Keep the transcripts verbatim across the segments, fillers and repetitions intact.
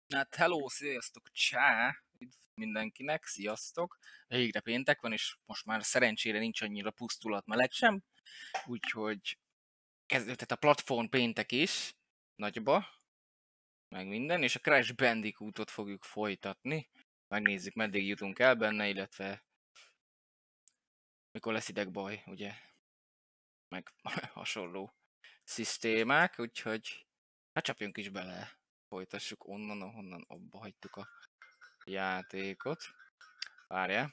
Hát hello, sziasztok, csá! Üdv mindenkinek, sziasztok! Végre péntek van, és most már szerencsére nincs annyira pusztulat meleg sem, úgyhogy kezdődhet a platform péntek is, nagyba, meg minden, és a Crash Bandicootot fogjuk folytatni. Megnézzük, meddig jutunk el benne, illetve mikor lesz idegbaj, ugye, meg hasonló szisztémák, úgyhogy hát csapjunk is bele. Folytassuk onnan, ahonnan abba hagytuk a játékot. Várjál.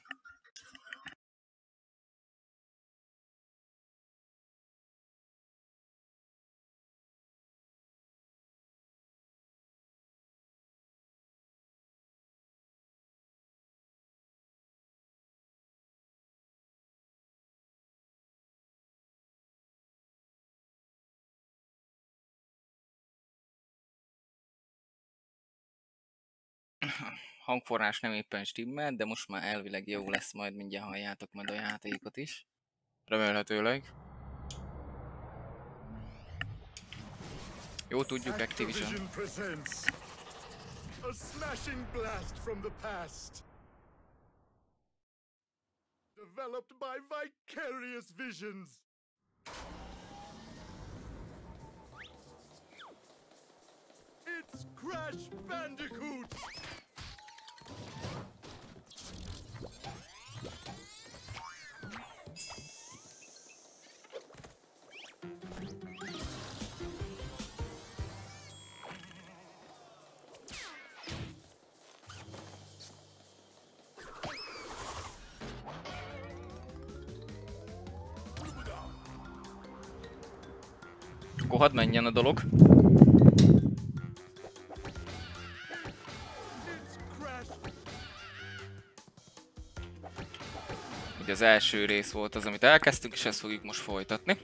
Hangforrás nem éppen stimmel, de most már elvileg jó lesz, majd mindjárt halljátok majd a játékot is. Remélhetőleg. Jó tudjuk, Activision. A smashing blast from the past. Developed by Vicarious Visions. It's Crash Bandicoot. Akkor hadd menjen a dolog. Ugye az első rész volt az, amit elkezdtünk, és ezt fogjuk most folytatni.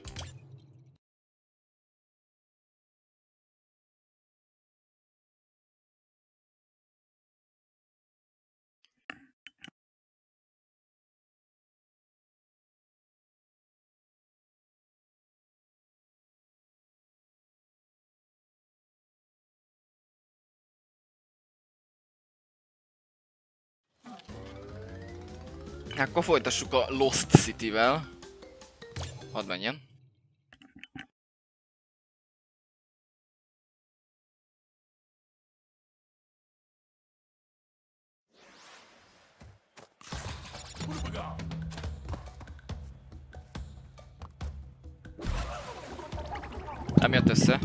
Akkor folytassuk a Lost City-vel. Hadd menjen. Nem jött össze.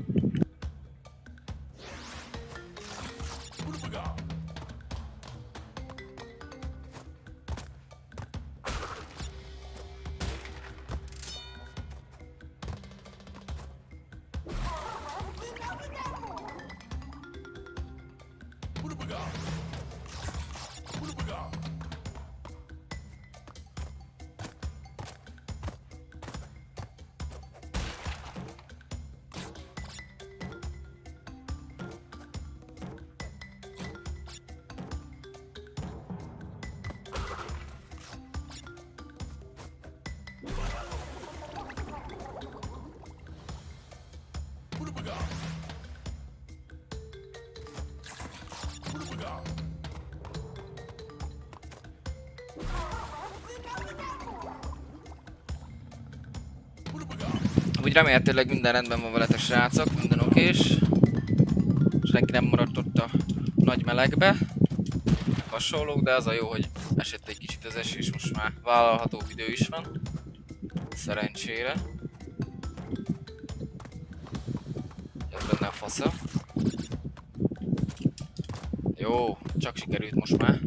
Úgy remélhetőleg minden rendben van veletek, srácok, minden okés. Senki nem maradt ott a nagy melegbe. Hasonlók, de az a jó, hogy esett egy kicsit az eső, és most már vállalható idő is van. Szerencsére. Ez benne a fasza. Jó, csak sikerült most már.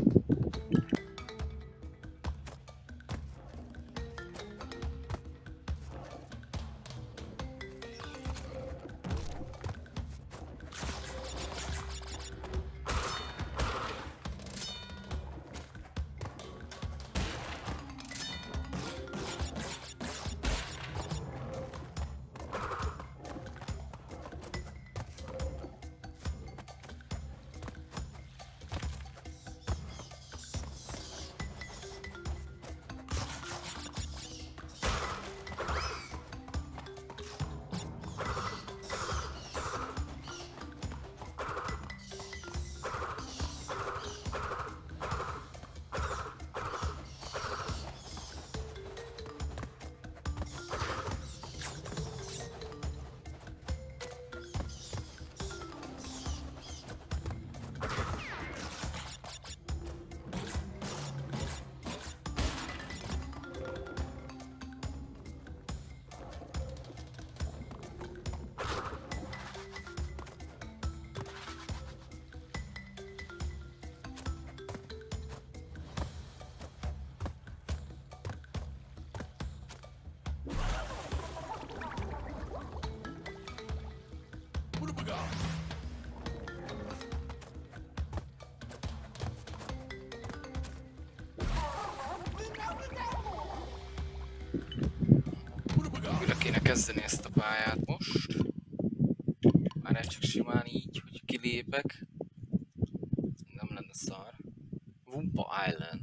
kezdeni ezt a pályát most. Már egy csak simán így, hogy kilépek. Nem lenne szar. Wumpa Island.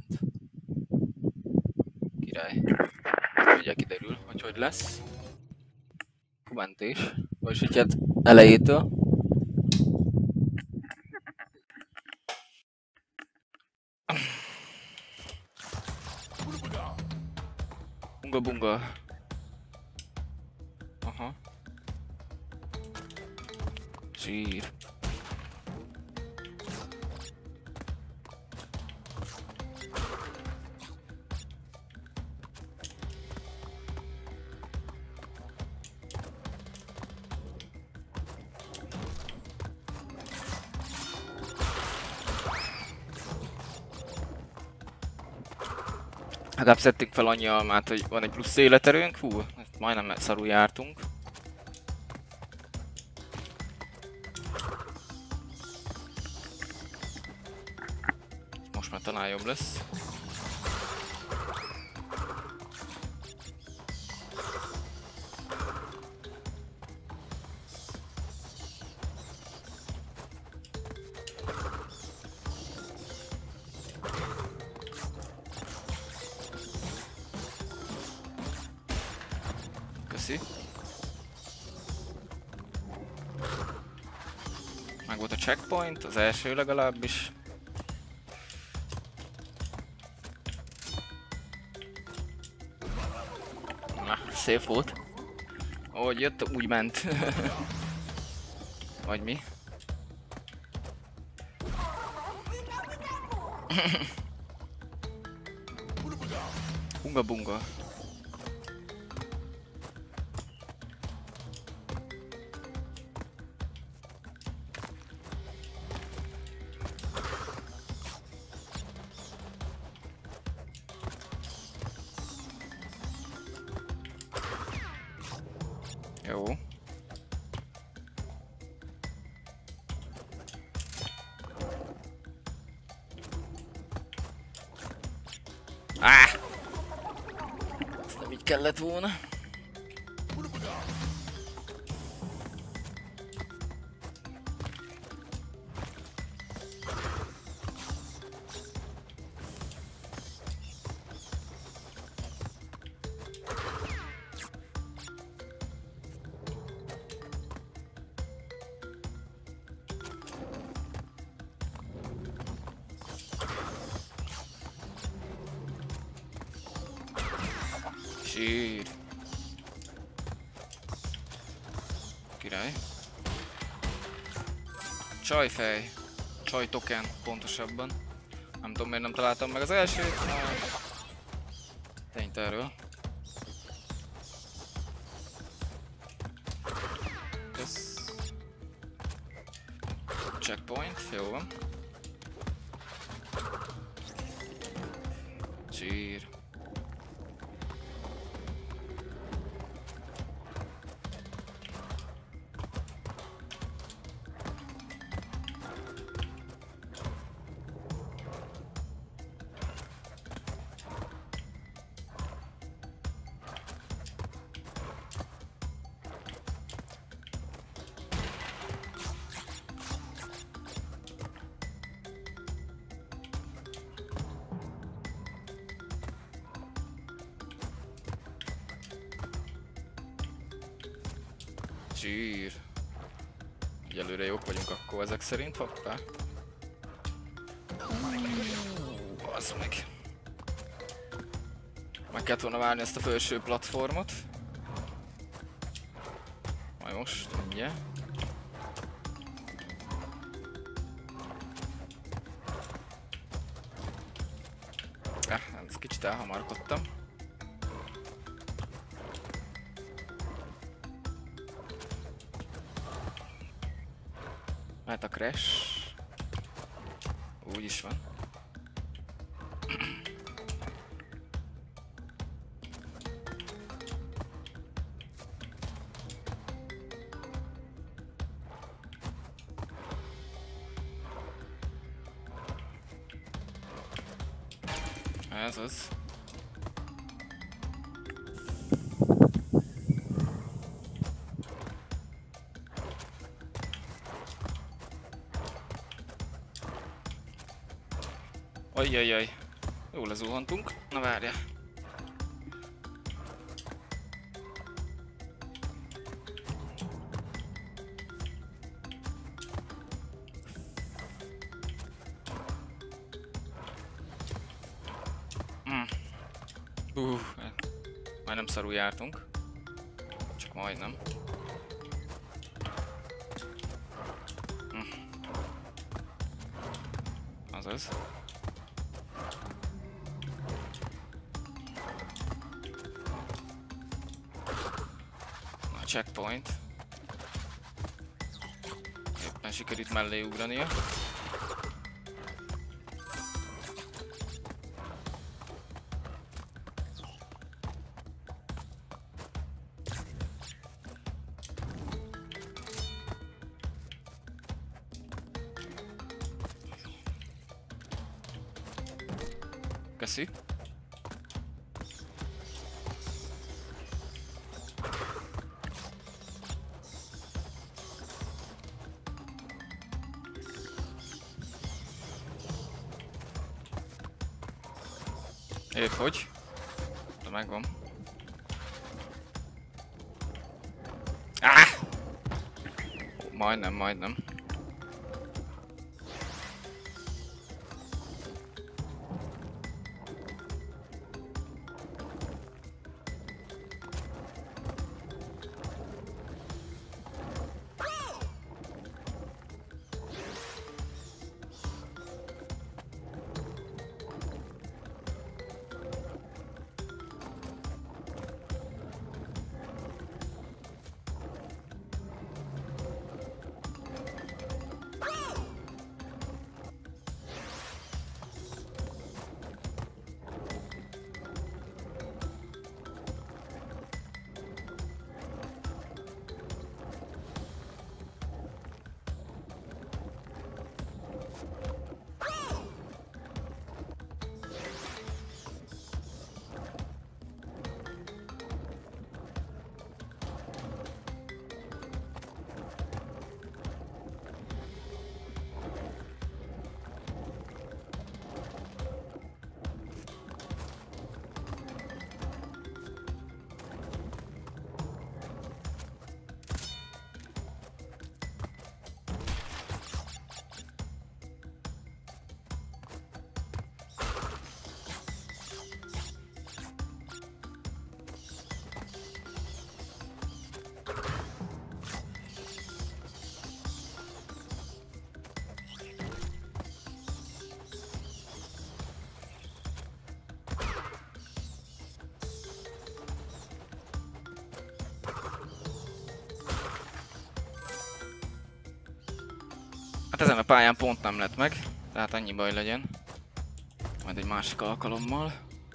Király. Ugye kiderül, hogy hogy lesz. Kommentés. Vagyis hogy hát elejétől. Bunga bunga. Aha. Zsír. Legalább szedtünk fel annyi almát, hogy van egy plusz életerőnk. Hú, majdnem szarul jártunk. Most már talán jobb lesz. Köszi. Meg volt a checkpoint, az első legalábbis. Na, szép volt. Ahogy jött, úgy ment. Vagy mi? Bunga bunga. Jó. Áh! Ezt nem így kellett volna. Zsír. Király. Csajfej. Csaj token, pontosabban. Nem tudom, miért nem találtam meg az elsőt. Tényt erről. Ez... Checkpoint, jó van. Zsír. Zsír. Egyelőre jók vagyunk akkor ezek szerint, hoppá. Az meg. Meg kellett volna várni ezt a felső platformot. Majd most, mindjárt. Ah, ez kicsit elhamarkodtam. Mehet a crash. Úgy is van. Ez az. Ajjajjaj. Jól lezuhantunk. Na várjál. Mm. Uh, majdnem szarul jártunk. Csak majdnem. Mm. Azaz. Na, checkpoint. Éppen sikerült mellé ugrania. Köszi. Épp hogy? De megvan. Ah! Majdnem, majdnem. Hát ezen a pályán pont nem lett meg, tehát annyi baj legyen. Majd egy másik alkalommal.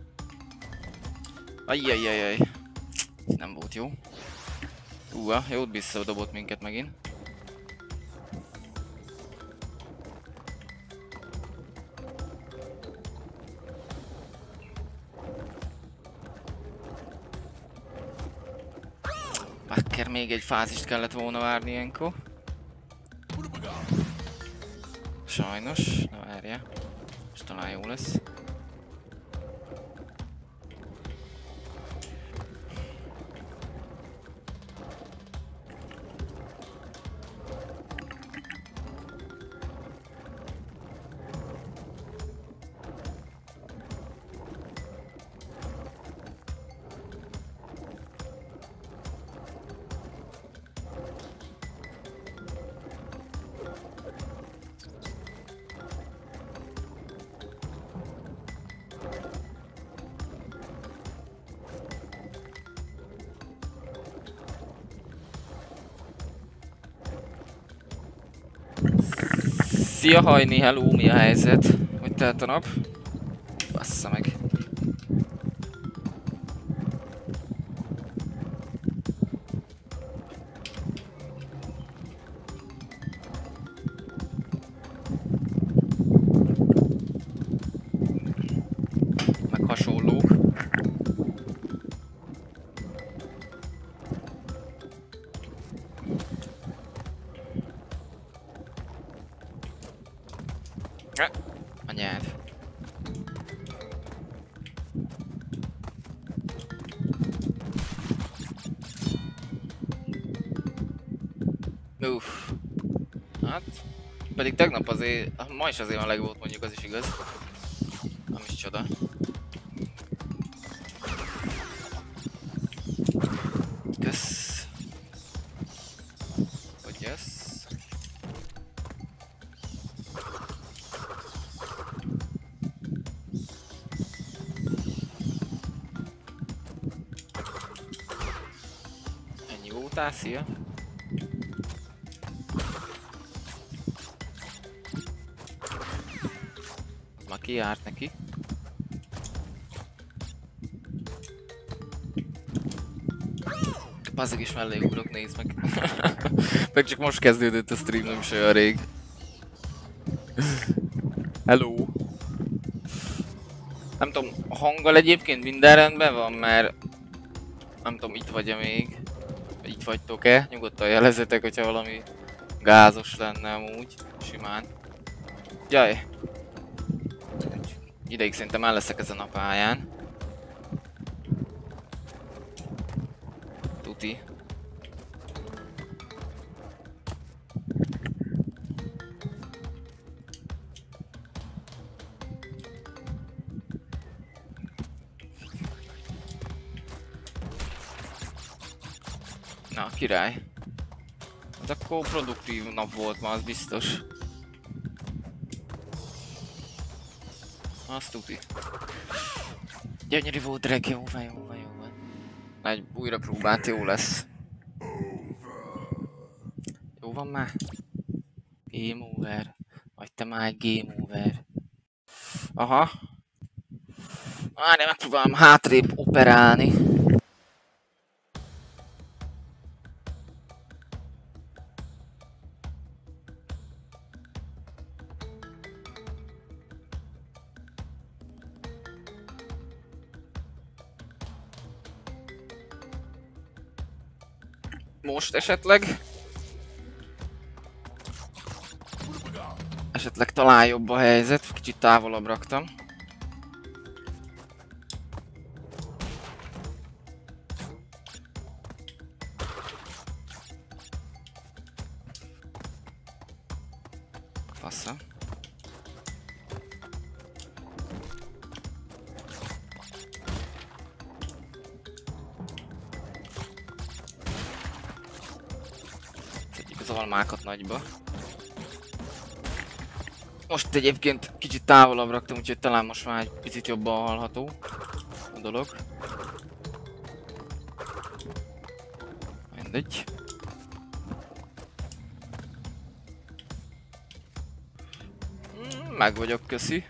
Ajjajjajjaj. Nem volt jó. Uha, jót visszadobott minket megint. Bakker, még egy fázist kellett volna várni ilyenkor. Sajnos, na várja. És talán jó lesz. Szia Hajni, hello, mi a helyzet? Hogy telt a nap? Bassza meg. Meg hasonlók. Anyád. Uff. Hát... Pedig tegnap azért... Ma is azért a legjobb volt, mondjuk, az is igaz. Nem is csoda. Kösz. Hogy jössz? Ennyi voltál, szia! Az már kijárt neki. Bazzeg is mellé ugrok, nézd meg. Meg csak most kezdődött a stream, nem is olyan rég. Hello! Nem tudom, a hanggal egyébként minden rendben van, mert... Nem tudom, itt vagy-e még? Itt vagytok-e? Nyugodtan jelezetek, hogyha valami gázos lenne amúgy. Simán. Jaj! Ideig szerintem el leszek ezen a pályán. Tuti. Na, király. Az akkor produktív nap volt ma, az biztos. Azt tuti. Gyönyörű volt, Dreg, jó van, jó van, jó van. Egy újra próbált, jó lesz. Jó van már? Game over. Vagy te már egy game over. Aha. Várj, megpróbálom hátrébb operálni. Most esetleg? Esetleg talán jobb a helyzet, kicsit távolabb raktam. Passza. Tegyük az almákat nagyba. Most egyébként kicsit távolabb raktam, úgyhogy talán most már egy picit jobban hallható a dolog. Mindegy. Meg vagyok, köszi.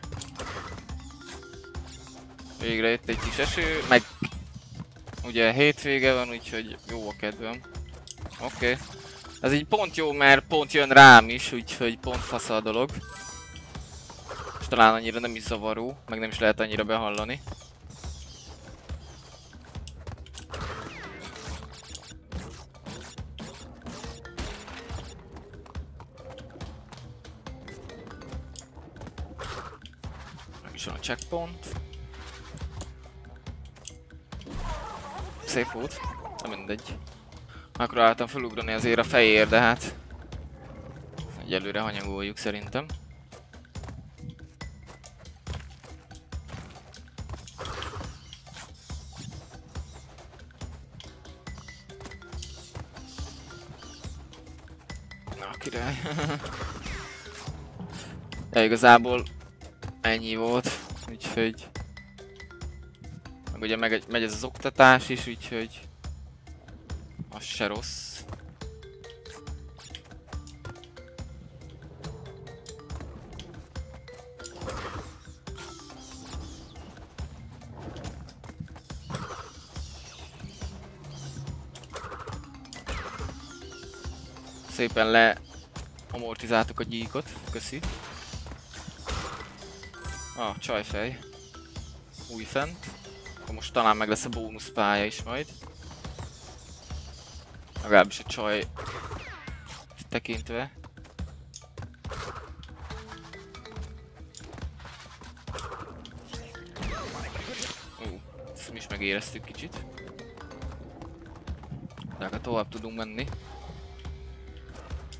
Végre jött egy kis eső, meg ugye hétvége van, úgyhogy jó a kedvem. Oké. Okay. Ez így pont jó, mert pont jön rám is, úgyhogy pont fasz a dolog. És talán annyira nem is zavaró, meg nem is lehet annyira behallani. Meg is van a checkpoint. Szép volt, de mindegy. Akkor álltam felugrani azért a fejér, de hát egyelőre hanyagoljuk szerintem. Na, király. De igazából ennyi volt, úgyhogy... Meg ugye megy, megy ez az oktatás is, úgyhogy... Az se rossz. Szépen le amortizáltuk a gyíkot, köszi. Ah, csajfej. Újfent. Akkor most talán meg lesz a bónusz pálya is majd. Legalábbis a csaj tekintve. Ú, ezt mi is megéreztük kicsit. De akkor tovább tudunk menni.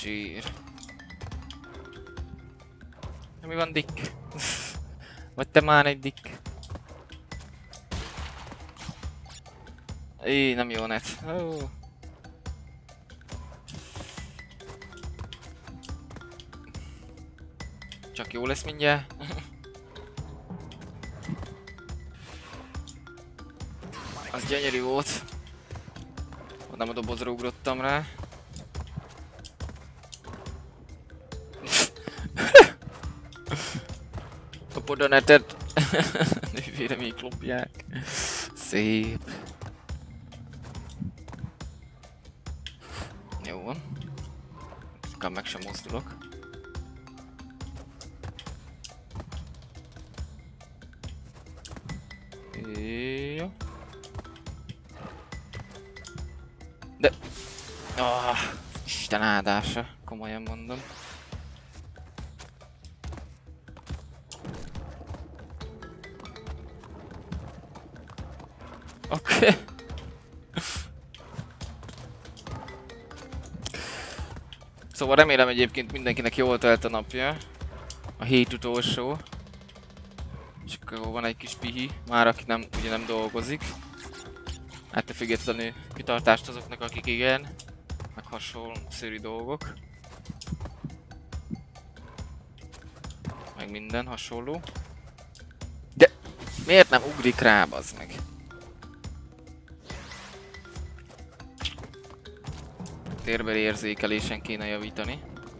Zsír. Mi van, Dick? Vagy te már egy Dick? Éj, nem jó net. Oh. Csak jó lesz mindjárt. Az gyönyörű volt. Nem a dobozra ugrottam rá. Kapod a netet. Nővére még lopják. Szép. Jó van. Inkább meg sem mozdulok. Jó. De... Oh, Isten áldása, komolyan mondom. Oké. Okay. Szóval remélem egyébként mindenkinek jól telt a napja. A hét utolsó. És akkor van egy kis pihi, már aki nem, ugye nem dolgozik. Hát te függetlenül kitartást azoknak, akik igen. Meg hasonló szörű dolgok. Meg minden hasonló. De miért nem ugrik rá, bazd meg? Térbeli érzékelésen kéne javítani.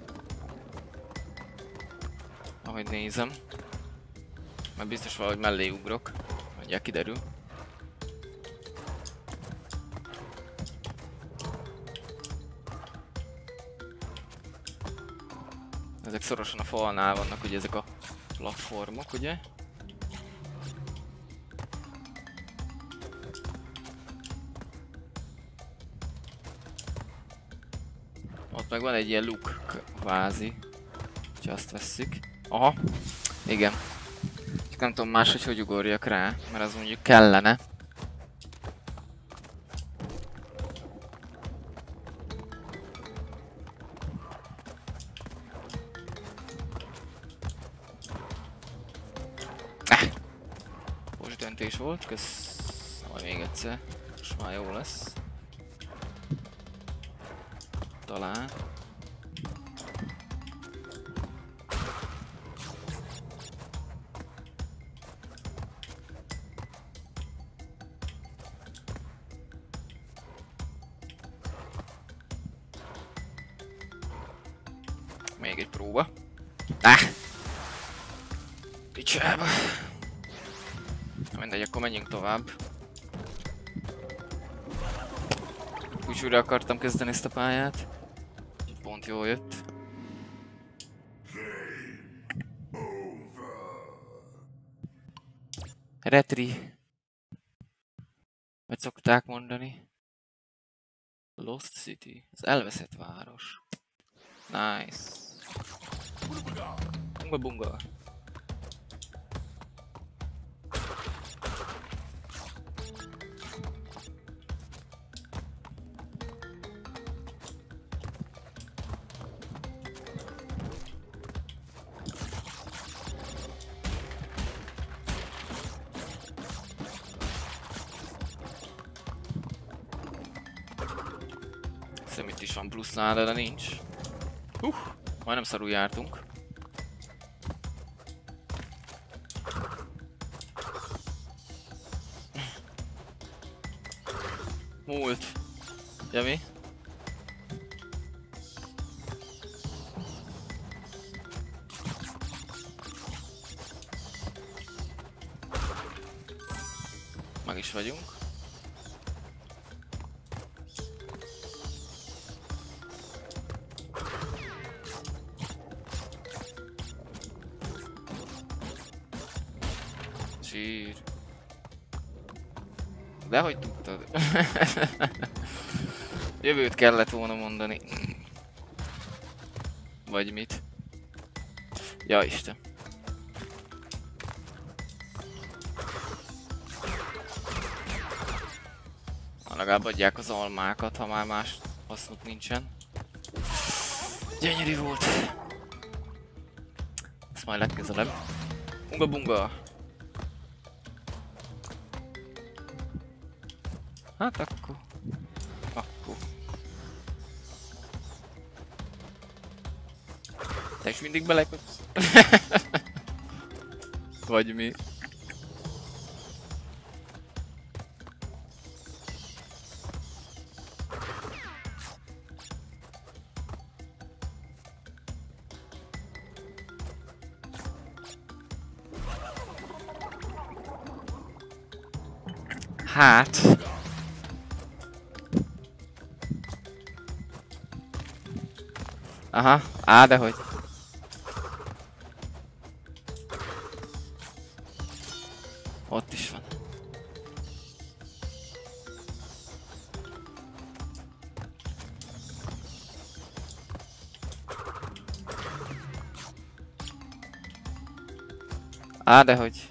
Ahogy nézem. Mert biztos valahogy mellé ugrok. Mondják, kiderül. Ezek szorosan a falnál vannak, ugye ezek a platformok, ugye? Ott meg van egy ilyen luk kvázi. Ha azt vesszük. Aha, igen. Csak nem tudom máshogy, hogy ugorjak rá, mert az mondjuk kellene. Ah! Most döntés volt, kösz... Majd még egyszer. Most már jó lesz. Talán. Még egy próba. Ah! Picsába. Mindegy, akkor menjünk tovább. Úgy újra akartam kezdeni ezt a pályát. Pont jól jött. Retri. Vagy szokták mondani. Lost City. Az elveszett város. Nice. Bunga bunga. Hiszem itt is van plusz láda, de nincs. Hú, majdnem szarul jártunk. Múlt. Jami? Meg is vagyunk. Zsír. De hogy tudtad? Jövőt kellett volna mondani. Vagy mit? Ja Isten. Legalább adják az almákat, ha már más hasznuk nincsen. Gyönyörű volt. Ezt majd legközelebb. Bunga bunga. Hát akkor... Akkor... Te is mindig belekötsz? Vagy mi? Hát... Aha, á, dehogy. Ott is van. Á, dehogy.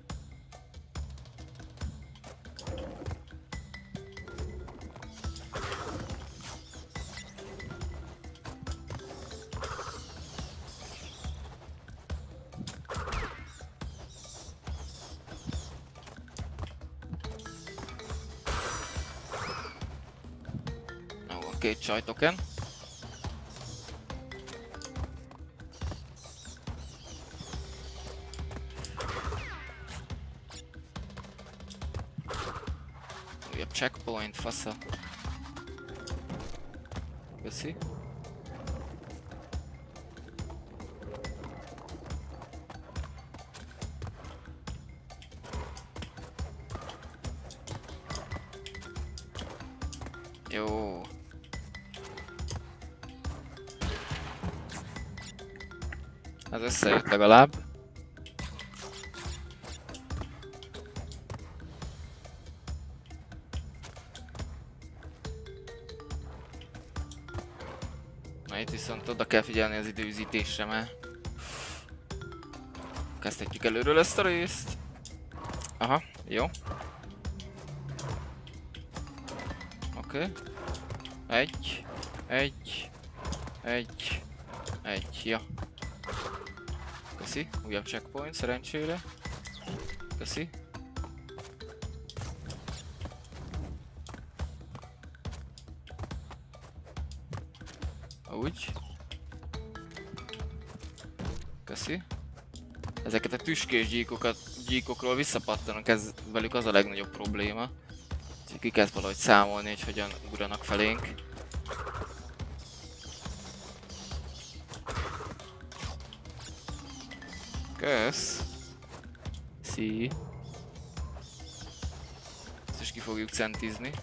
Két csajtoken. Újabb checkpoint, fasza. Köszi. Jó. Ez összejött legalább. Na itt viszont oda kell figyelni az időzítésre, mert kezdhetjük előről ezt a részt. Aha, jó. Oké. Okay. Egy, egy, egy, egy, ja. Köszi, újabb checkpoint szerencsére. Köszi. Úgy. Köszi. Ezeket a tüskés gyíkokat, gyíkokról visszapattanak, ez velük az a legnagyobb probléma. Úgyhogy ki kell valahogy számolni, hogy hogyan ugranak felénk. Kösz. Szí. Ezt is ki fogjuk centizni.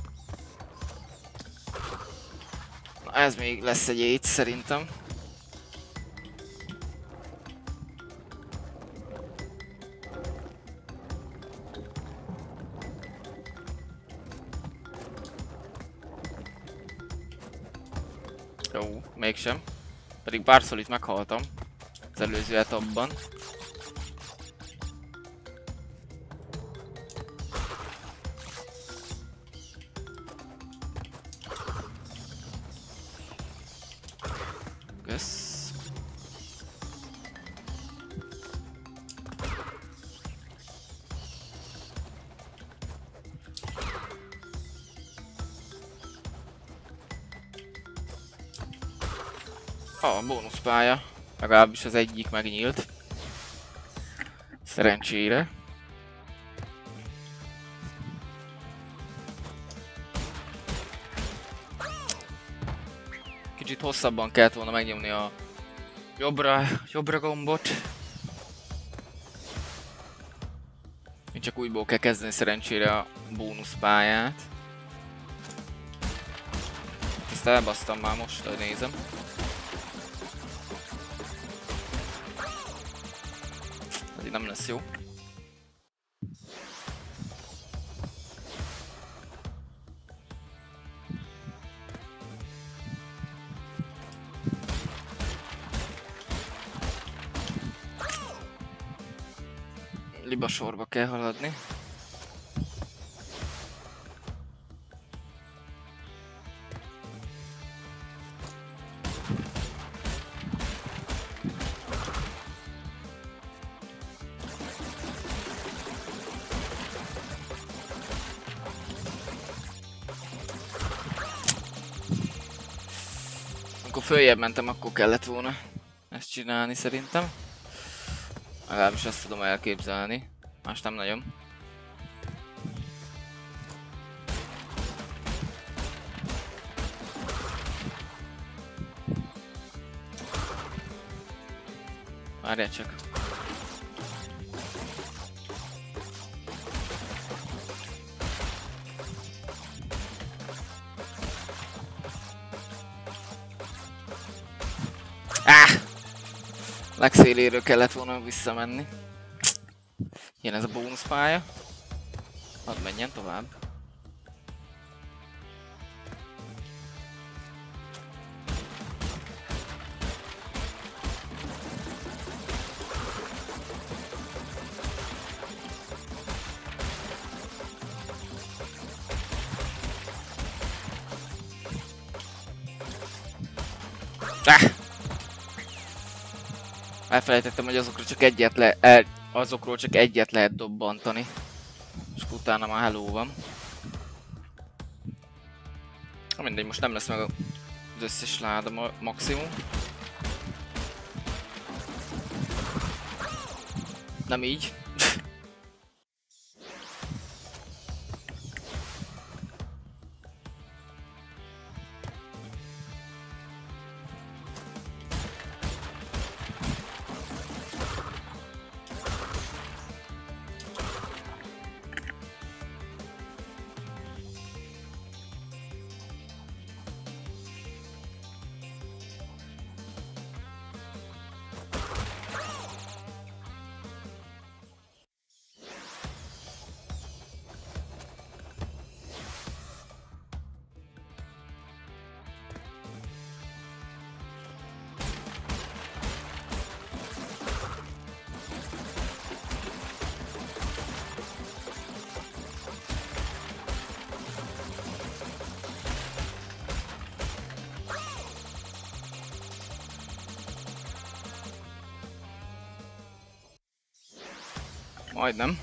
Na ez még lesz egy ét szerintem. Jó, mégsem. Pedig párszor itt meghaltam. Az előző etapban. Kösz. A bónuszpálya. Legalábbis az egyik megnyílt. Szerencsére. Kicsit hosszabban kellett volna megnyomni a jobbra, jobbra gombot. Én csak újból kell kezdeni szerencsére a bónuszpályát. Ezt elbasztam már most, hogy nézem. Ez nem lesz jó. Liba sorba kell haladni. följebb mentem, akkor kellett volna ezt csinálni szerintem. Legalábbis ezt tudom elképzelni. Más nem nagyon. Várjál csak. Ah! Legszéléről kellett volna visszamenni. Ilyen ez a bónuszpálya. Hadd menjen tovább. Ah! Elfelejtettem, hogy azokról csak egyet le, el, azokról csak egyet lehet dobbantani. És utána már hello van. Ha mindegy, most nem lesz meg az összes láda ma maximum. Nem így. Majdnem.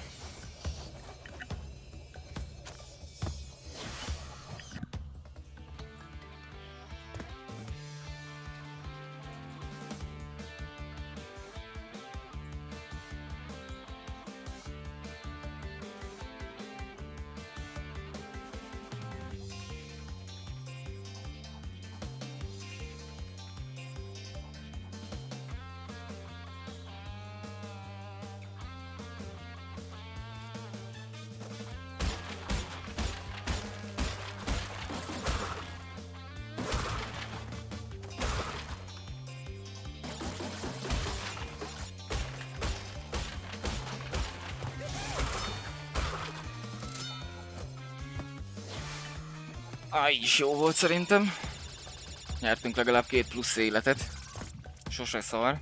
Ah, így is jó volt szerintem. Nyertünk legalább két plusz életet. Sose szar.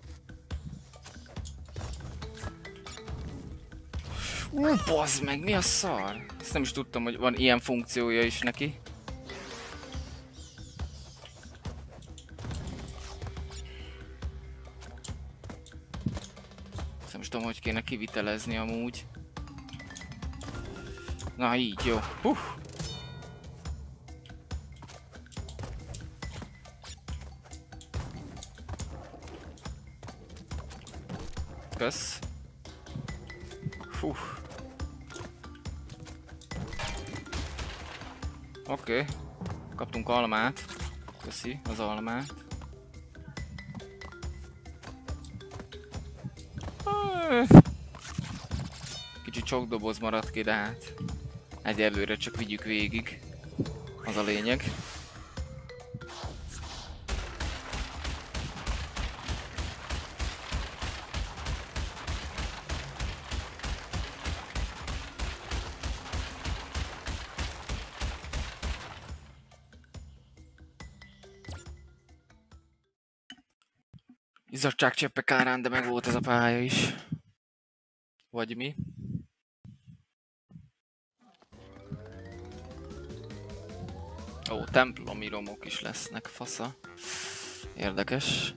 Ú, bazd meg, mi a szar? Ezt nem is tudtam, hogy van ilyen funkciója is neki. Ezt nem is tudom, hogy kéne kivitelezni amúgy. Na így, jó. Hú. Kösz. Fú. Oké. Okay. Kaptunk almát. Köszi az almát. Kicsit sok doboz maradt ki, de hát egyelőre csak vigyük végig. Az a lényeg. Izzadságcseppek árán, de meg volt ez a pálya is. Vagy mi? Ó, templomi romok is lesznek, fasza. Érdekes.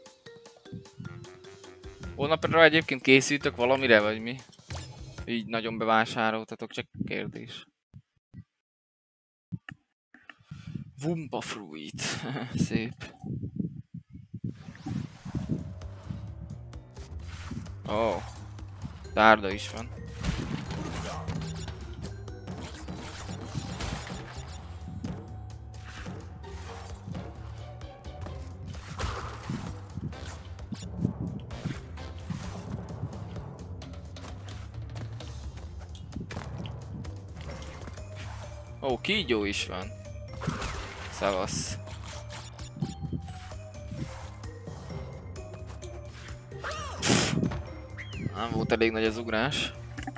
Holnapra egyébként készültök valamire, vagy mi? Így nagyon bevásároltatok, csak kérdés. Wumpa fruit. Szép. Ó. Oh. Tárda is van. Ó, kígyó is van. Szavasz. Nem volt elég nagy az ugrás.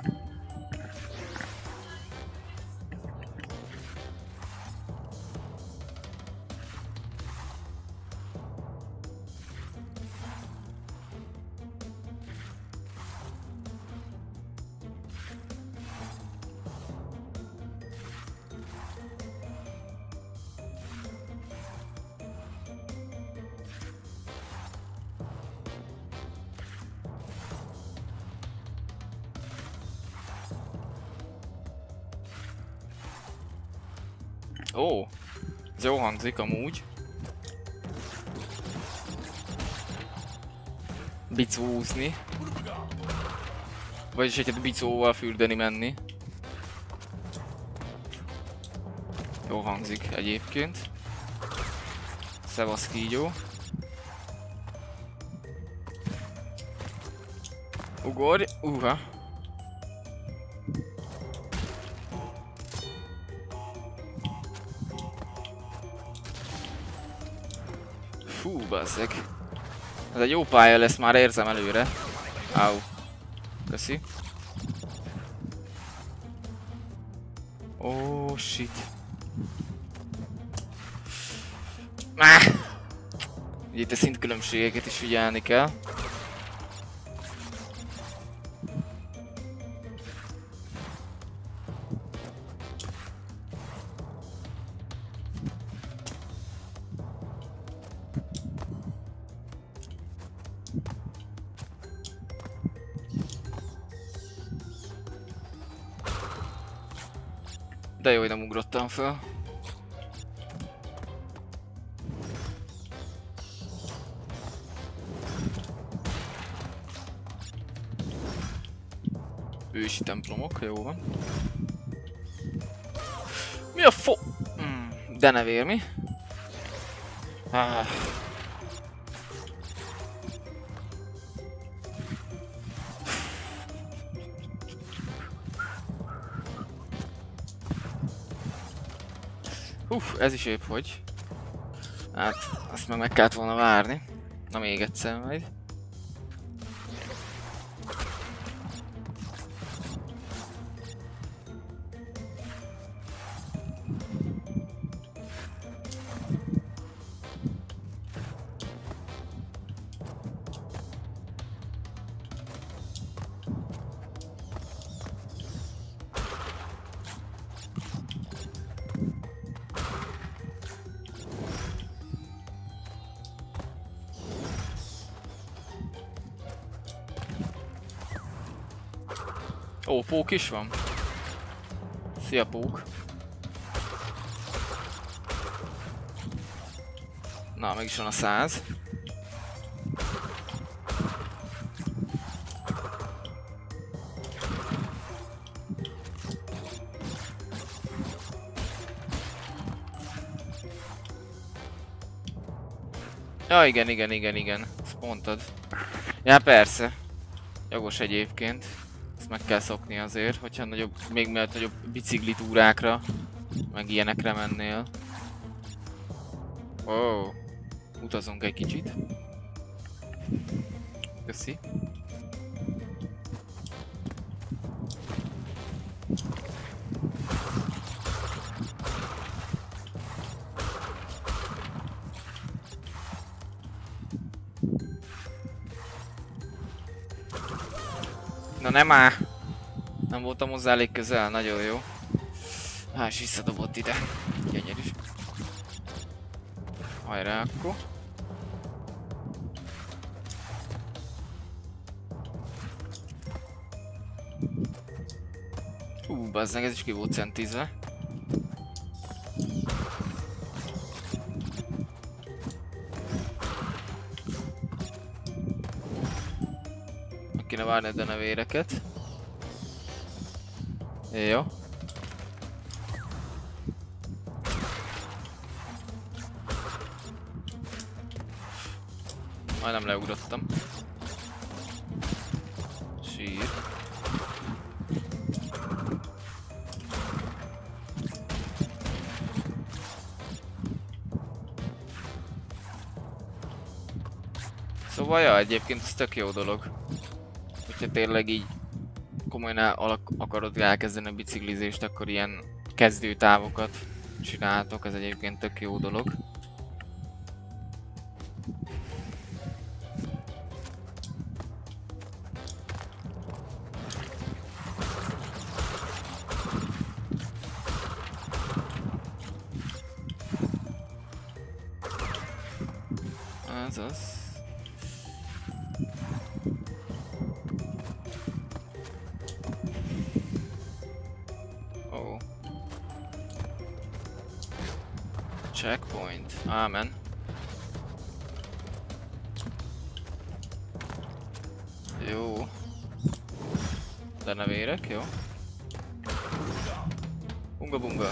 Ó, ez jó hangzik amúgy. Bicózni. Vagyis egyet bicóval fürdeni menni. Jó hangzik egyébként. Szevasz kígyó. Ugorj, uha. Fú, basszeg. Ez egy jó pálya lesz, már érzem előre. Au. Köszi. Ó, oh, shit. Máh! Itt a szintkülönbségeket is figyelni kell. De jó, hogy nem ugrottam fel. Ősi templomok, jó van. Mi a fo... Mm, de ne vér mi? Ah. Uff, ez is épp hogy. Hát, azt meg meg kellett volna várni. Na még egyszer majd. Ó, pók is van. Szia, pók. Na, meg is van a száz. Ja, igen, igen, igen, igen. Ezt mondtad. Ja, persze. Jogos egyébként. Ezt meg kell szokni azért, hogyha nagyobb, még mielőtt nagyobb biciklitúrákra, meg ilyenekre mennél. Ó, oh, utazunk egy kicsit. Köszi. Na nem áll! Nem voltam hozzá elég közel, nagyon jó. Há, és visszadobott ide. Gyönyörű. Hajrá akkor. Hú, bazzeg, ez is ki volt centízve. Meg kéne várni a denevéreket. Jó. Majdnem leugrottam. Sír. Szóval ja, egyébként ez tök jó dolog. Hogyha tényleg így komolyan el akarod elkezdeni a biciklizést, akkor ilyen kezdőtávokat csináltok, ez egyébként tök jó dolog. Ez az. Oh. Checkpoint. Amen. Jó. Denevérek, jó. Bunga bunga.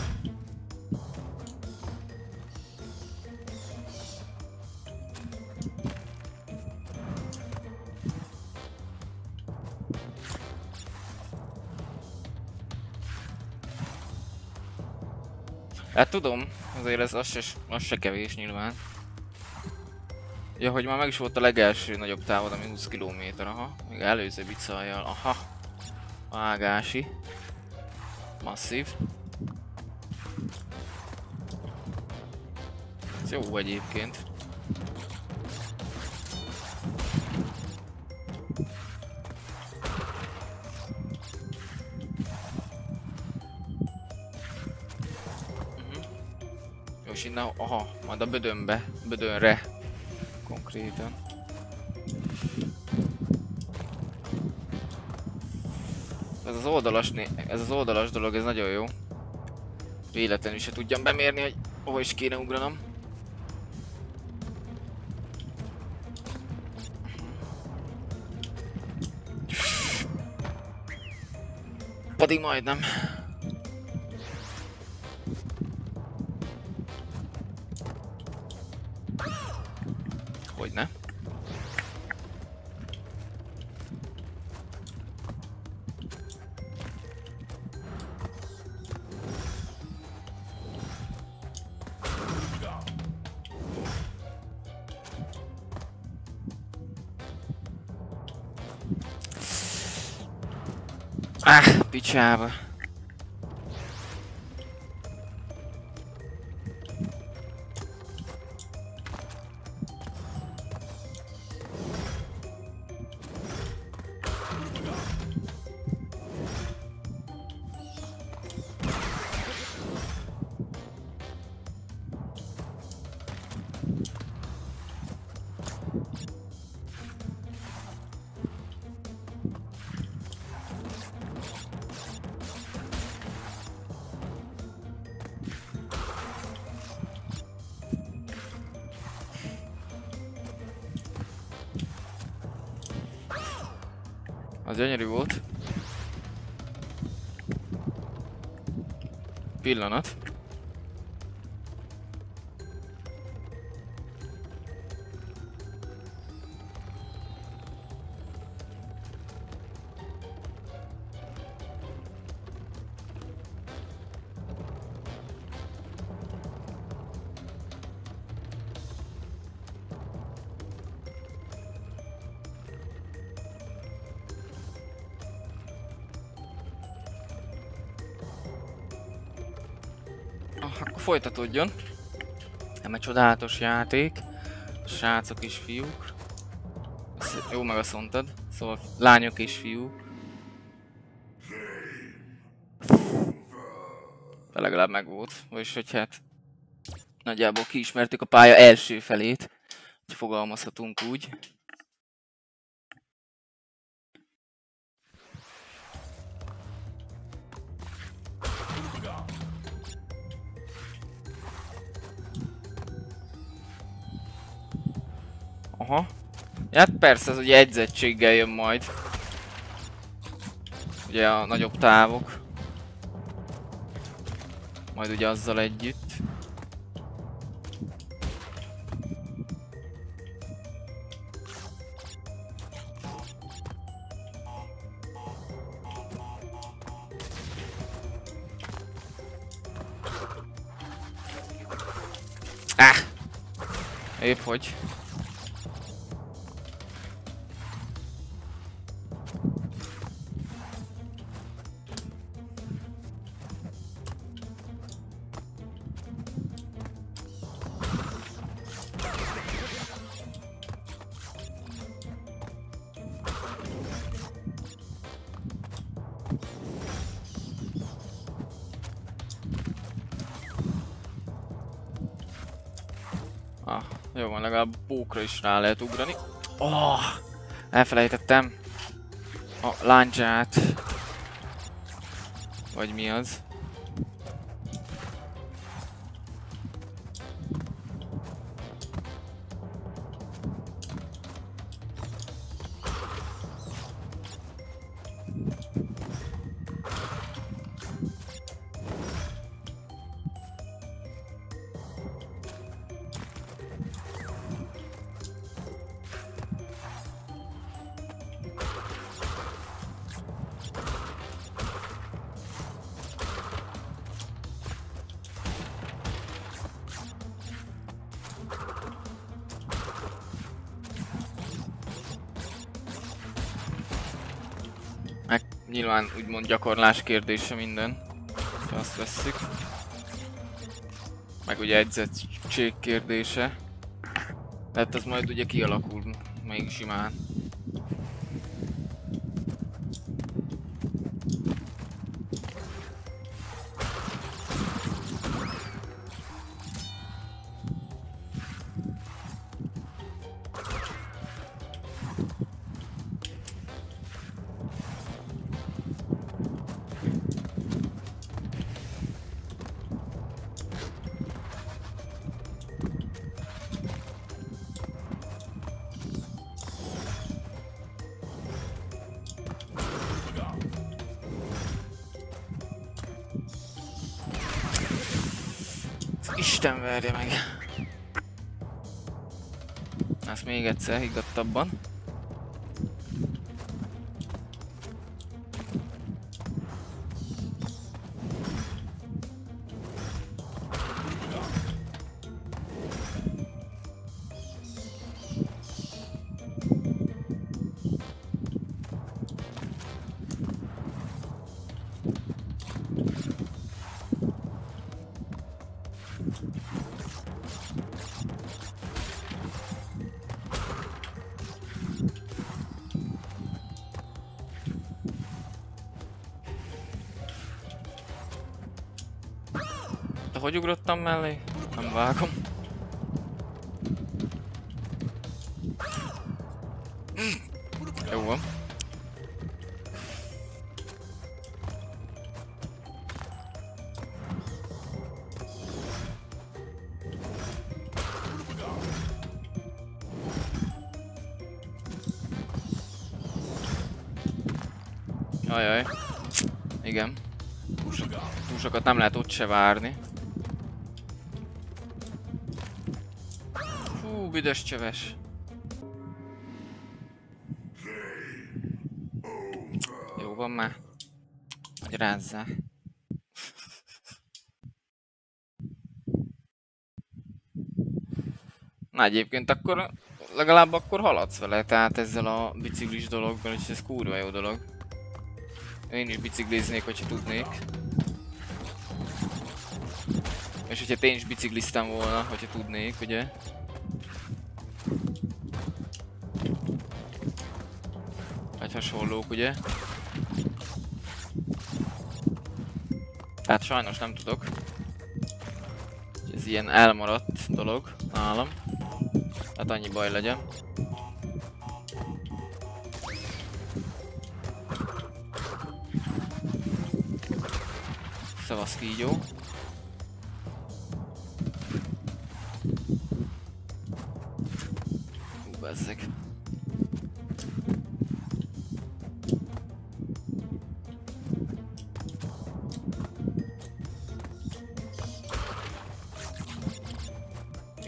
Hát tudom, azért ez az se, az se kevés nyilván. Ja, hogy már meg is volt a legelső nagyobb távod, ami húsz kilométer, aha. Még előző bicajjal, aha. Vágási. Masszív. Ez jó egyébként. És innen, aha, majd a bödönbe, bödönre. Konkrétan. Ez az oldalas, ez az oldalas dolog, ez nagyon jó. Véletlenül se tudjam bemérni, hogy hova is kéne ugranom. Pedig majdnem. Hogyne. Ah, picsába. Az gyönyörű volt. Pillanat. Akkor folytatódjon. Nem egy csodálatos játék. Srácok és fiúk. Jó meg azt mondtad. Szóval lányok és fiúk. De legalább meg volt. Vagyis hogy hát nagyjából kiismertük a pálya első felét. Hogy fogalmazhatunk úgy. Aha. Hát persze, ez ugye edzettséggel jön majd. ugye a nagyobb távok. Majd ugye azzal együtt. Ah! Épp hogy. Ah, jó van, legalább pókra is rá lehet ugrani. Oh, elfelejtettem a láncsát. Vagy mi az? Meg nyilván úgymond gyakorlás kérdése minden, ha azt vesszük. Meg ugye edzettség kérdése. Tehát az majd ugye kialakul még simán. Isten verje meg! Ezt még egyszer higgadtabban. De hogy ugrottam mellé? Nem vágom. Jó van. Ajaj. Igen. Túl, so túl sokat nem lehet ott se várni. Hú, büdös csöves. Jó van már. Magyarázzál. Na egyébként akkor legalább akkor haladsz vele, tehát ezzel a biciklis dologgal, és ez kurva jó dolog. Én is bicikliznék, hogyha tudnék. És hogyha én is bicikliztem volna, hogyha tudnék, ugye? Vagy hasonlók, ugye? Tehát sajnos nem tudok. Ez ilyen elmaradt dolog nálam. Hát annyi baj legyen. Szavasz kígyó. Hú, bezzeg.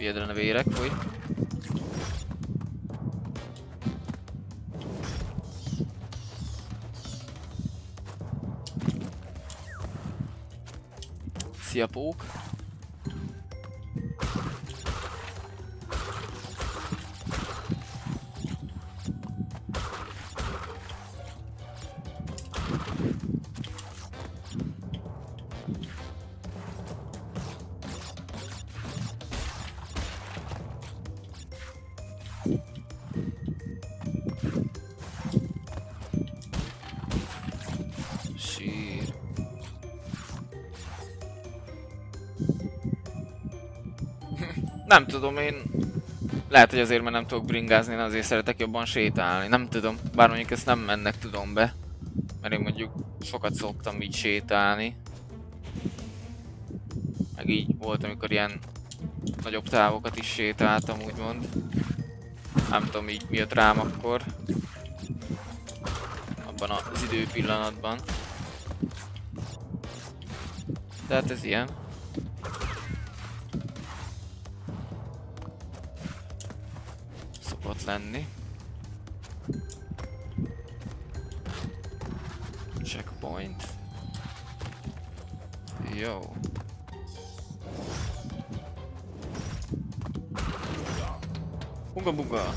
Ijedre vérek, fúj. Szia, pók! Sír. Nem tudom, én... Lehet, hogy azért, mert nem tudok bringázni, én azért szeretek jobban sétálni. Nem tudom, bár mondjuk ezt nem ennek tudom be. Mert én mondjuk sokat szoktam így sétálni. Meg így volt, amikor ilyen nagyobb távokat is sétáltam, úgymond. Nem tudom, így mi jött rám akkor. Abban az idő pillanatban. De hát ez ilyen. Szokott lenni. Checkpoint. Jó. Buga buga.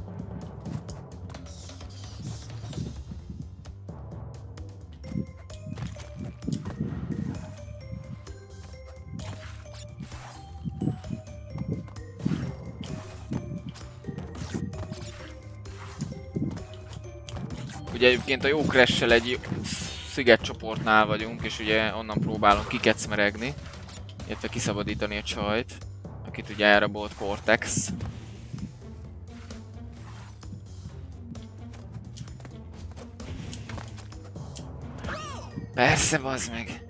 Ugye egyébként a jó Crash-sel egy szigetcsoportnál vagyunk, és ugye onnan próbálunk kikecmeregni, illetve kiszabadítani a csajt, akit ugye elrabolt Cortex. Persze, bazd meg!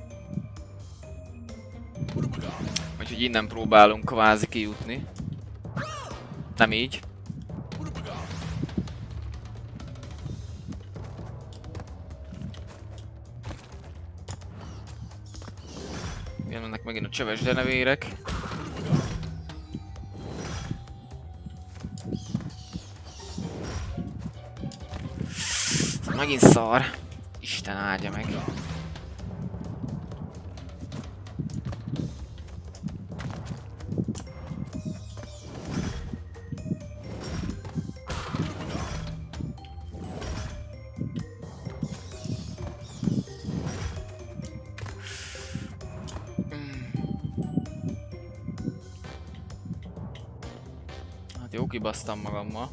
Úgyhogy innen próbálunk kvázi kijutni. Nem így. Jönnek megint a csöves denevérek. Megint szar. Isten áldja meg. Hát jó, kibasztam magammal.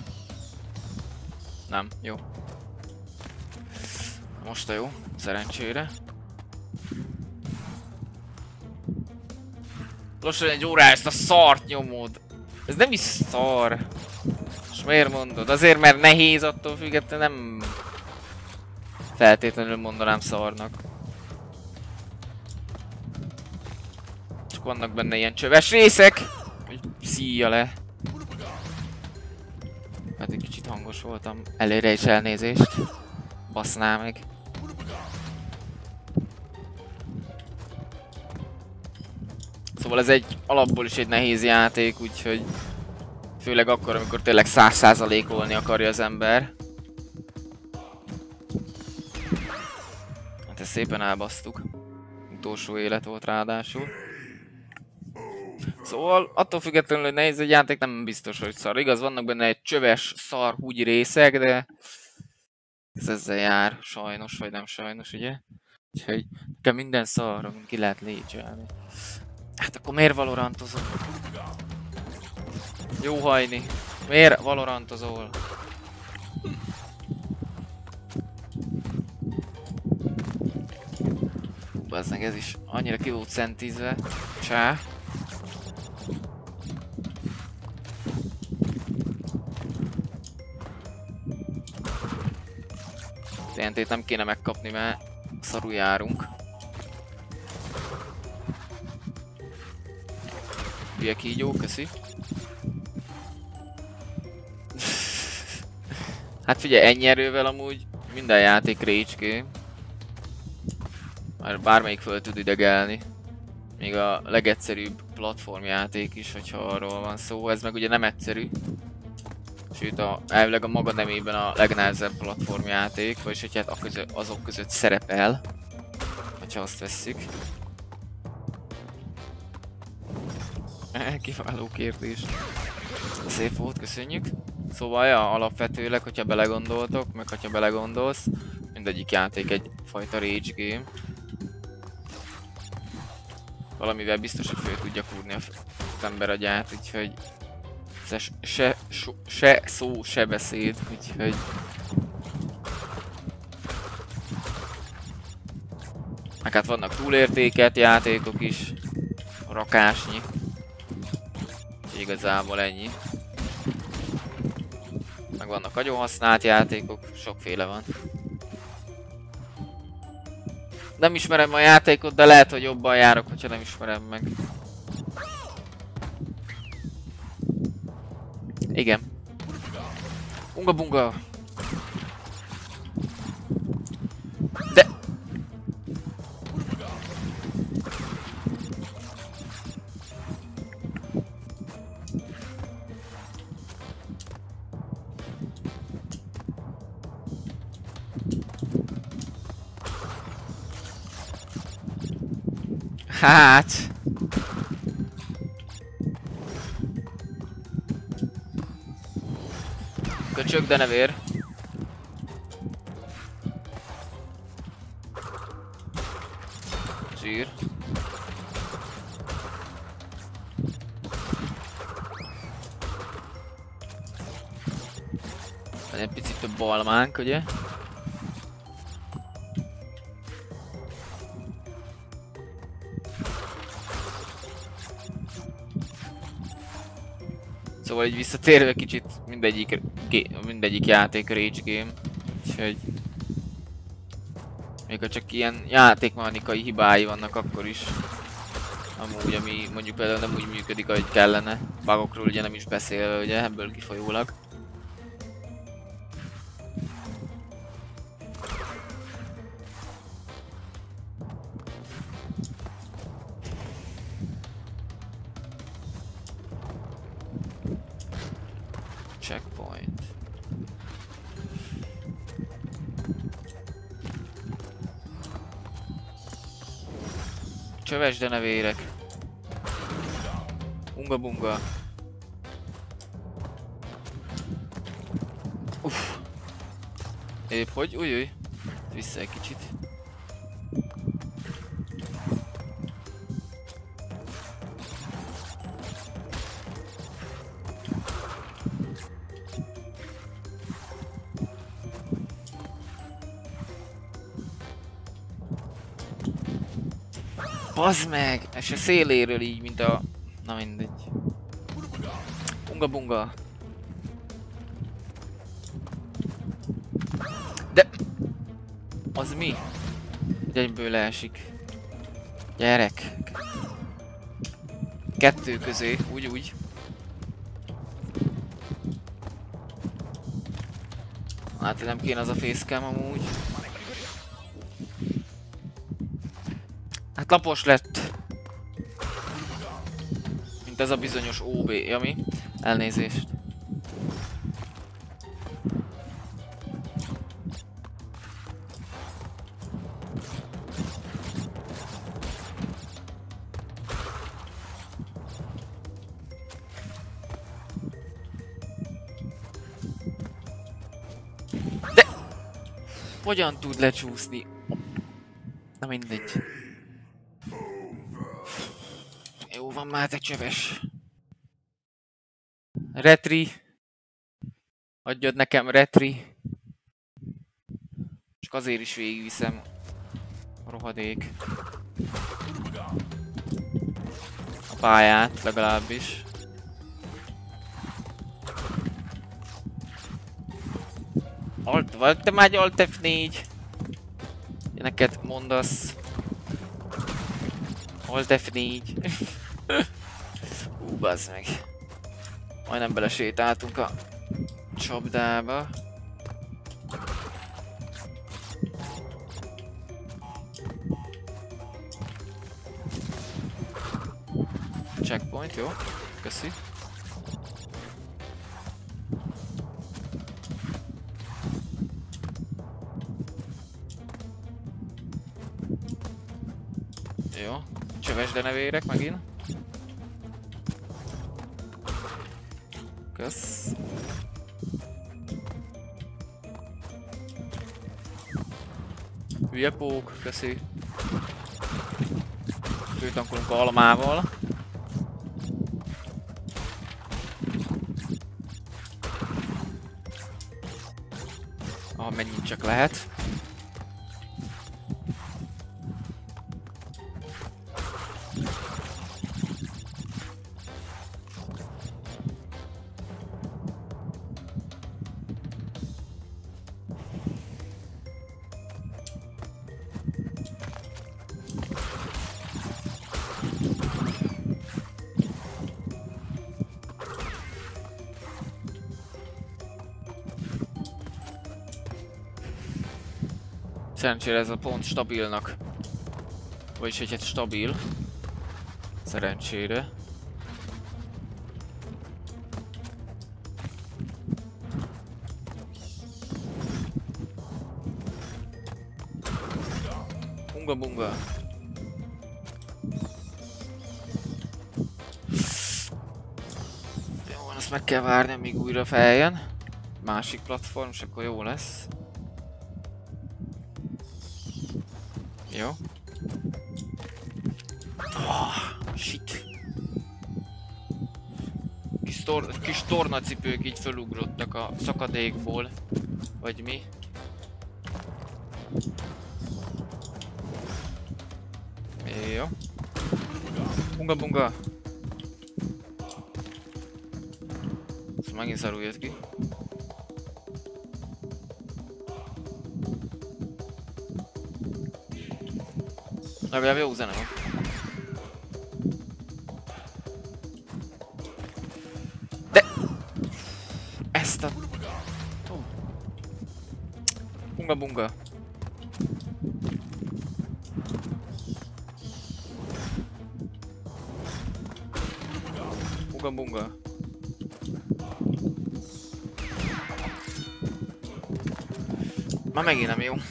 Nem, jó. Most a jó, szerencsére. Lassan egy órá ezt a szart nyomod. Ez nem is szar. És miért mondod? Azért, mert nehéz, attól függetlenül nem feltétlenül mondanám szarnak. Csak vannak benne ilyen csöves részek, hogy szíja le. Hát egy kicsit hangos voltam. Előre is elnézést. Baszná meg. Szóval ez egy alapból is egy nehéz játék, úgyhogy főleg akkor, amikor tényleg száz százalékolni akarja az ember. Hát ezt szépen elbasztuk. Utolsó élet volt ráadásul. Szóval attól függetlenül, hogy nehéz egy játék, nem biztos, hogy szar. Igaz, vannak benne egy csöves, szar, húgyi részek, de ez ezzel jár, sajnos, vagy nem sajnos, ugye? Úgyhogy nekem minden szarom ki lehet légyelni. Hát akkor miért valorantozol? Jó hajni. Miért valorantozol? Hú, bazdmeg, ez is annyira ki volt szentizve. Csá. té en tét nem kéne megkapni, mert szarul járunk. Hülye kígyó, köszi. Hát figyelj, ennyi erővel amúgy minden játék rage game. Már bármelyik föl tud idegelni. még a legegyszerűbb platformjáték is, hogyha arról van szó. Ez meg ugye nem egyszerű. Sőt, a, elvileg a maga nemében a legnehezebb platformjáték, vagyis hogy hát a közö, azok között szerepel, hogyha azt vesszük. Kiváló kérdés. Szép volt, köszönjük. Szóval ja, alapvetőleg, hogyha belegondoltok, meg hogyha belegondolsz, mindegyik játék egyfajta rage game. Valamivel biztos, hogy föl tudja kúrni az ember agyát, úgyhogy se, se, so, se szó, se beszéd, úgyhogy... Meg hát vannak túlértékelt játékok is, rakásnyi. Úgyhogy igazából ennyi. Meg vannak nagyon használt játékok, sokféle van. Nem ismerem a játékot, de lehet, hogy jobban járok, hogyha nem ismerem meg. Igen. Unga bunga. De... Hát... Köcsög, de nevér. Zsír. Egy picit több balmánk, ugye? Szóval így visszatérve kicsit mindegyik, mindegyik játék rage game, úgyhogy még ha csak ilyen játékmechanikai hibái vannak akkor is, amúgy, ami mondjuk például nem úgy működik, ahogy kellene, bugokról ugye nem is beszélve, ugye, ebből kifolyólag. Checkpoint. Csöves denevérek. Unga bunga. Uff. Épp hogy? Ujjuj. Vissza egy kicsit. Bazd meg! Ez se széléről így, mint a... Na mindegy. Unga bunga. De... Az mi? Hogy egyből leesik. Gyerek. Kettő közé, úgy úgy. Hát nem kéne az a facecam amúgy. Hát lapos lett. Mint ez a bizonyos ó bé, Jami. Elnézést. De... Hogyan tud lecsúszni? Na mindegy. Jó van már, te csöves. Retri. Adjad nekem retri. Csak azért is végigviszem. Rohadék. A pályát legalábbis. Alt, vagy te már egy Alt ef négy. Neked mondasz. Alt ef négy. Hú, bazd meg. Majdnem belesétáltunk a csapdába. checkpoint, jó? Köszi. Jó. Csöves denevérek megint. Kösz. Hülye pók, köszi. Főtankolunk almával. Amennyit csak lehet. Szerencsére ez a pont stabilnak. Vagyis hogy hát stabil. Szerencsére. Bunga bunga. Jó, azt meg kell várni, amíg újra feljön. Másik platform, és akkor jó lesz. Jó. Oh, shit. Kis, tor kis tornacipők így felugrottak a szakadékból. Vagy mi? Jó. Bunga bunga. Ez megint szarul jött ki. Legalább jó zene van. De! Ezt a... Oh. Bunga bunga. Bunga bunga. Már megint nem jó.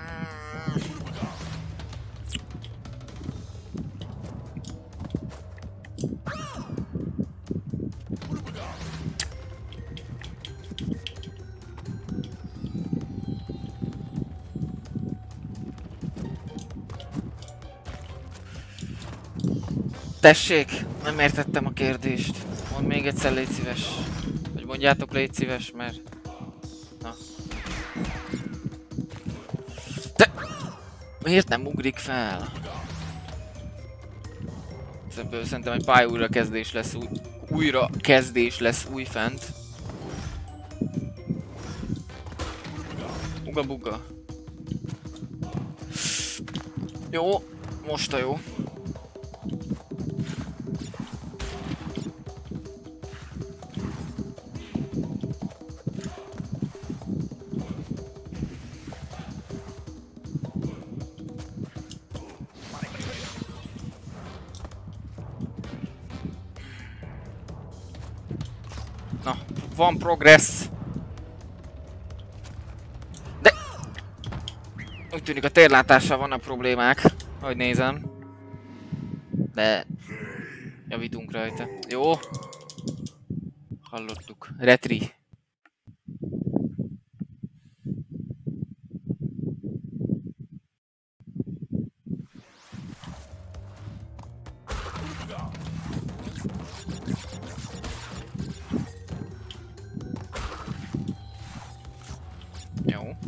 Tessék, nem értettem a kérdést. Mondd még egyszer, légy szíves. Vagy mondjátok, légy szíves, mert... Na. Te... Miért nem ugrik fel? Ebből szerintem egy pálya újra kezdés lesz, új... újra kezdés lesz újfent. Buga buga. Jó, most a jó. Na, van progress. De... Úgy tűnik a térlátással vannak problémák, ahogy nézem. De... javítunk rajta. Jó. Hallottuk. Retri. Jó.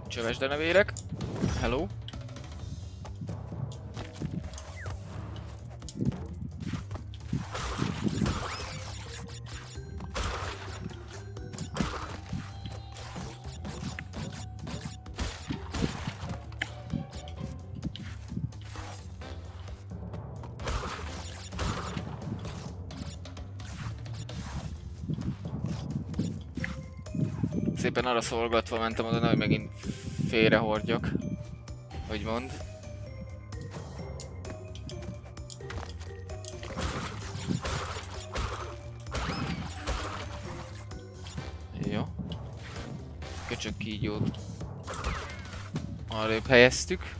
Csöves denevérek. Hello. Szépen arra szolgatva mentem oda, hogy megint félrehordjak. Hogy mond. Jó. Köcsög kígyót arrébb helyeztük.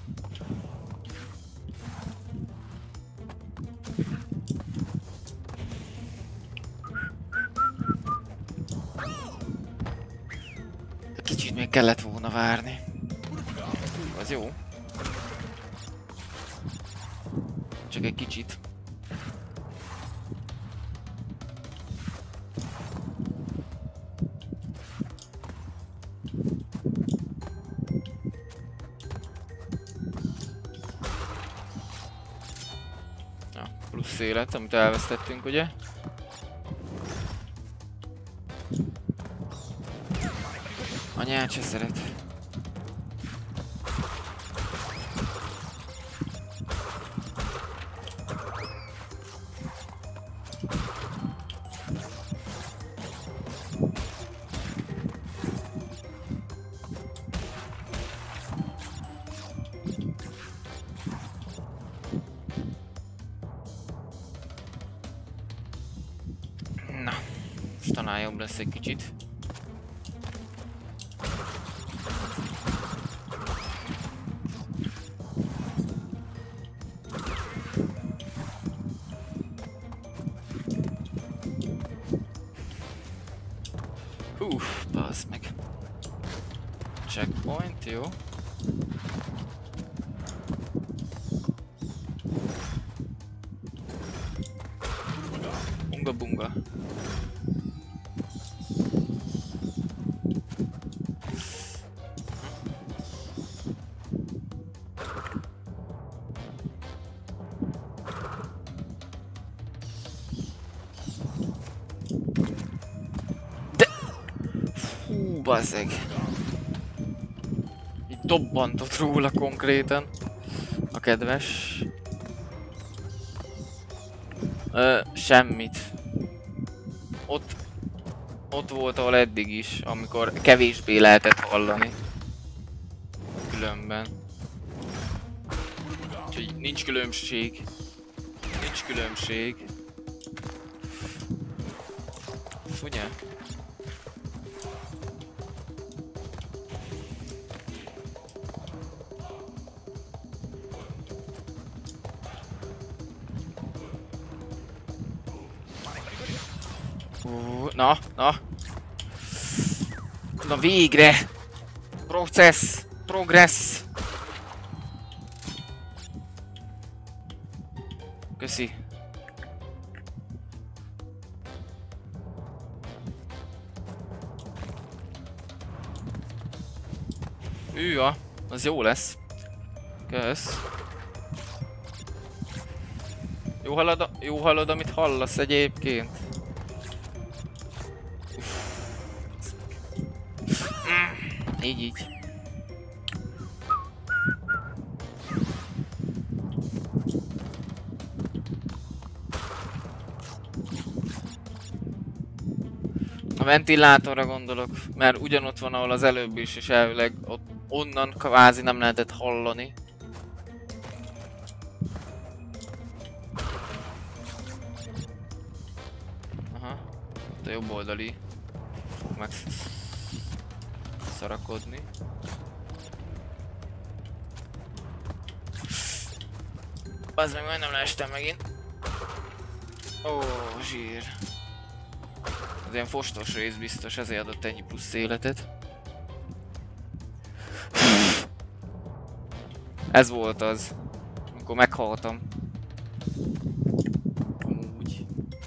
Kicsit még kellett volna várni. Az jó. Csak egy kicsit. Na, plusz élet, amit elvesztettünk, ugye? Anyát se szeret. Na, most talán jobb lesz egy kicsit. Uff, bazd meg. Checkpoint, jó. Bunga bunga. Bazzeg. Így dobbantott róla konkrétan. A kedves. Ö, semmit. Ott... Ott volt, ahol eddig is, amikor kevésbé lehetett hallani. Különben. Úgyhogy nincs különbség. Nincs különbség. Ugye? Uh, na, na. Na végre! Process! Progress! Köszi. Hűha, az jó lesz. Kösz. Jó hallod, jó hallod, amit hallasz egyébként. Mm, így, így. A ventilátorra gondolok, mert ugyanott van, ahol az előbb is, és elvileg ott, onnan kvázi nem lehetett hallani. Aha, a jobb oldali. Meg szarakodni. Az meg majdnem leestem megint. Ó, zsír. Az ilyen fostos rész biztos, ezért adott ennyi plusz életet. Ez volt az, amikor meghaltam. Amúgy.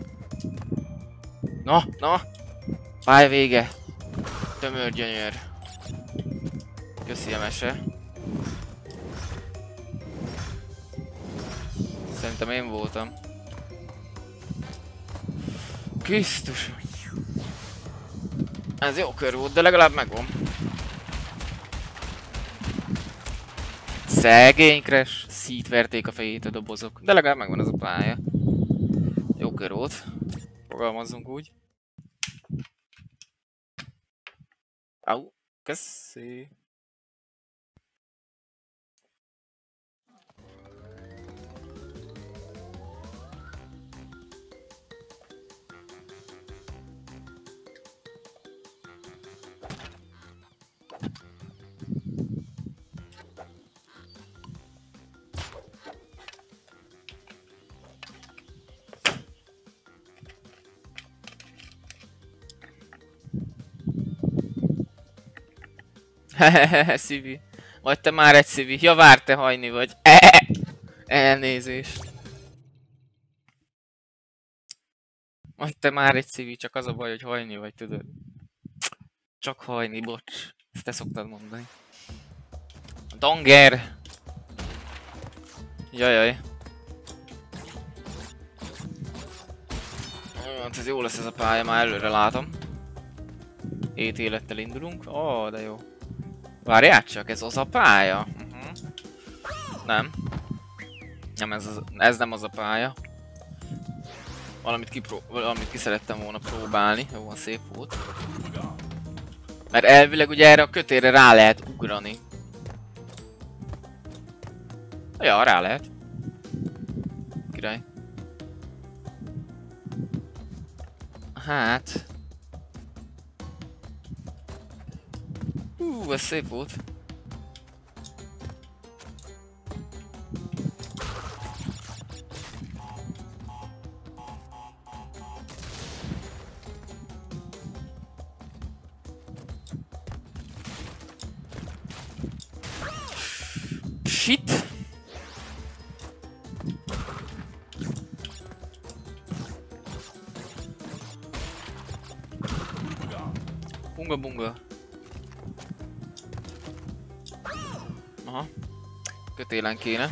Na, na! Pálya vége! Tömör gyönyör. Köszi a mese. Szerintem én voltam. Krisztus. Ez jó kör volt, de legalább megvan. Szegény Crash. Szétverték a fejét a dobozok. De legalább megvan az a pálya. Jó kör volt. Fogalmazzunk úgy. Au. Köszi. Hehehe, Szívi. Vagy te már egy Szívi. Ja, vár, te hajni vagy. Elnézést. Vagy te már egy Szívi, csak az a baj, hogy hajni vagy, tudod. Csak hajni, bocs. Ezt te szoktad mondani. Donger! Jajaj. Hát ez jó lesz ez a pálya, már előre látom. Hét élettel indulunk. Ó, oh, de jó. Várjál csak, ez az a pálya? Uh-huh. Nem. Nem, ez, az, ez nem az a pálya. Valamit, kipró valamit ki szerettem volna próbálni. Jó, van, szép volt. Mert elvileg ugye erre a kötélre rá lehet ugrani. Ja, rá lehet. Király. Hát... Hú, ez szép volt. Shit! Bunga bunga. Aha. Kötélen kéne.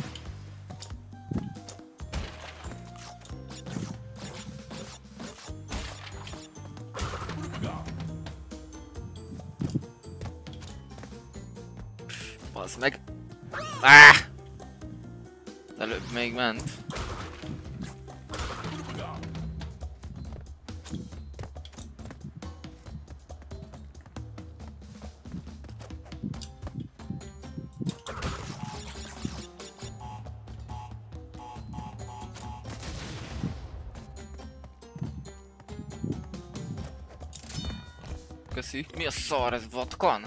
Bazd meg. Ah! Előbb még ment. Köszi. Mi a szar, ez vatkan?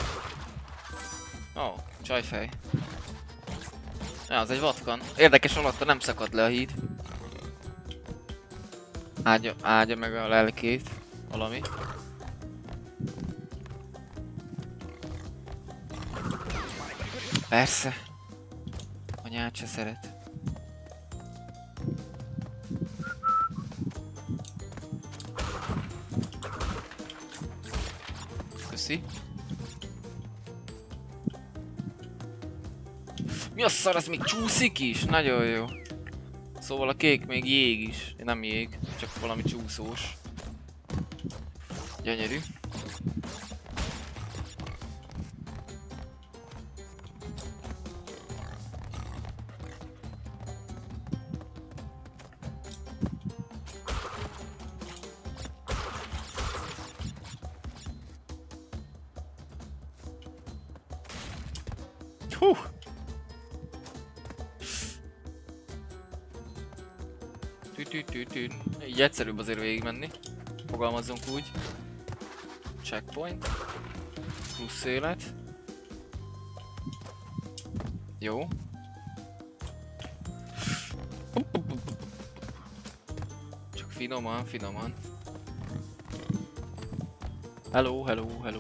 Ó, oh, csajfej. Ja, az egy vatkan. Érdekes, alatta nem szakad le a híd. Ágya, ágya meg a lelkét. Valami. Persze. Anyát se szeret. Köszi. Mi a szar, az még csúszik is? Nagyon jó. Szóval a kék még jég is. Nem jég, csak valami csúszós. Gyönyörű. Hú! Tü-tü-tü-tü. Így egyszerűbb azért végigmenni. Fogalmazzunk úgy. Checkpoint. Plusz élet. Jó. Csak finoman, finoman. Hello, hello, hello.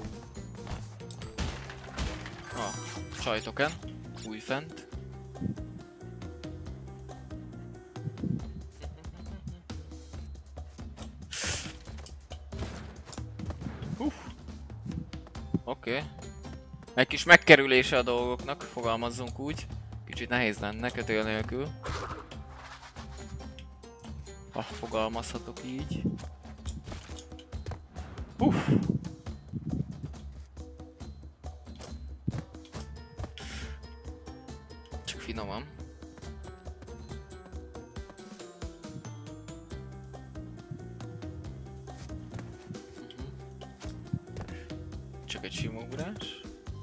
Ah, csajtoken. Újfent. Oké. Okay. Egy kis megkerülése a dolgoknak, fogalmazzunk úgy. Kicsit nehéz lenne kötél nélkül. Ha fogalmazhatok így. Uff. Csak finoman. Csak egy sima ugrás.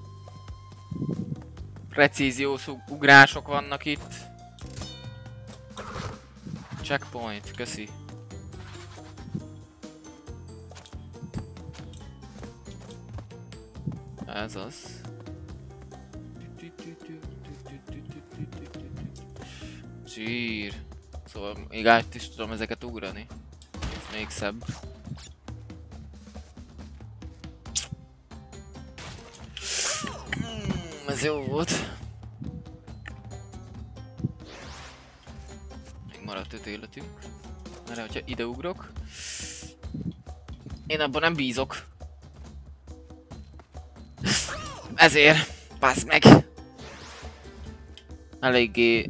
Precíziós ugrások vannak itt. Checkpoint, köszi. Ez az. Zsír. Szóval még át is tudom ezeket ugrani. Ez még szebb. Mm, ez jó volt. Még maradt öt életünk. Mert hogyha ide ugrok, én abban nem bízok. Ezért, passz meg! Eléggé...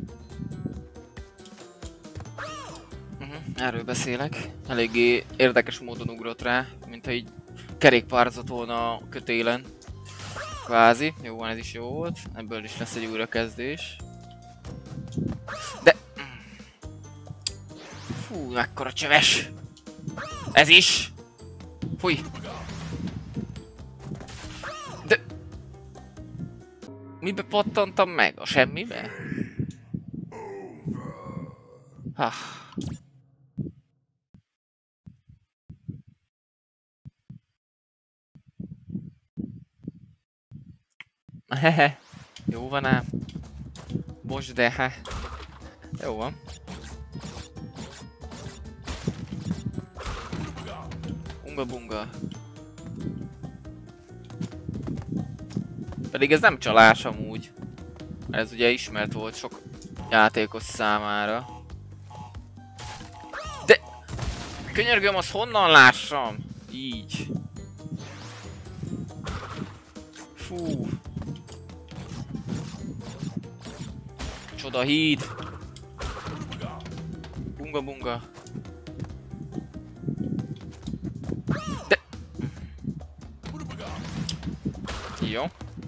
Uh-huh, erről beszélek. Eléggé érdekes módon ugrott rá, mintha így kerékpárzott volna a kötélen. Kvázi. Jó van, ez is jó volt. Ebből is lesz egy újrakezdés. De... Fú, mekkora csöves! Ez is! Fúj! De... Mibe pattantam meg? A semmibe? Ha. Hehe. Jó van ám. Bocs, de he. Jó van. Unga bunga. Pedig ez nem csalás amúgy. Ez ugye ismert volt sok játékos számára. De... Könyörgöm, azt honnan lássam? Így. Fú. Csoda híd. Bunga bunga. De... Jó.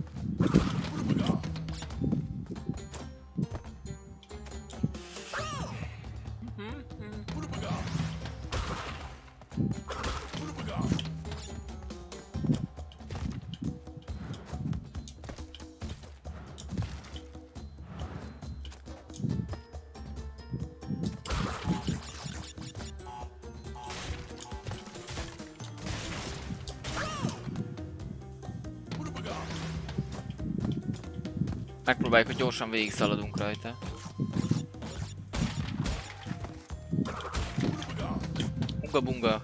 Megpróbáljuk, hogy gyorsan végig szaladunk rajta. Bunga bunga.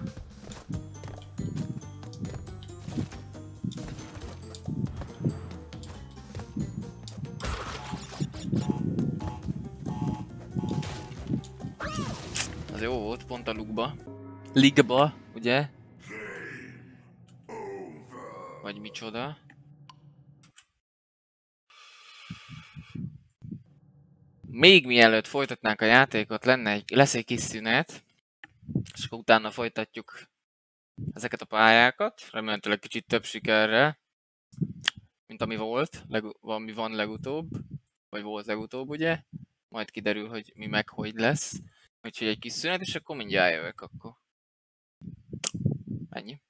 Az jó volt, pont a lukba. Ligba, ugye? Vagy micsoda? Még mielőtt folytatnánk a játékot, lenne egy, lesz egy kis szünet, és akkor utána folytatjuk ezeket a pályákat, remélhetőleg kicsit több sikerrel, mint ami volt, leg, ami van legutóbb, vagy volt legutóbb, ugye? Majd kiderül, hogy mi meg hogy lesz. Úgyhogy egy kis szünet, és akkor mindjárt jövök akkor. Ennyi.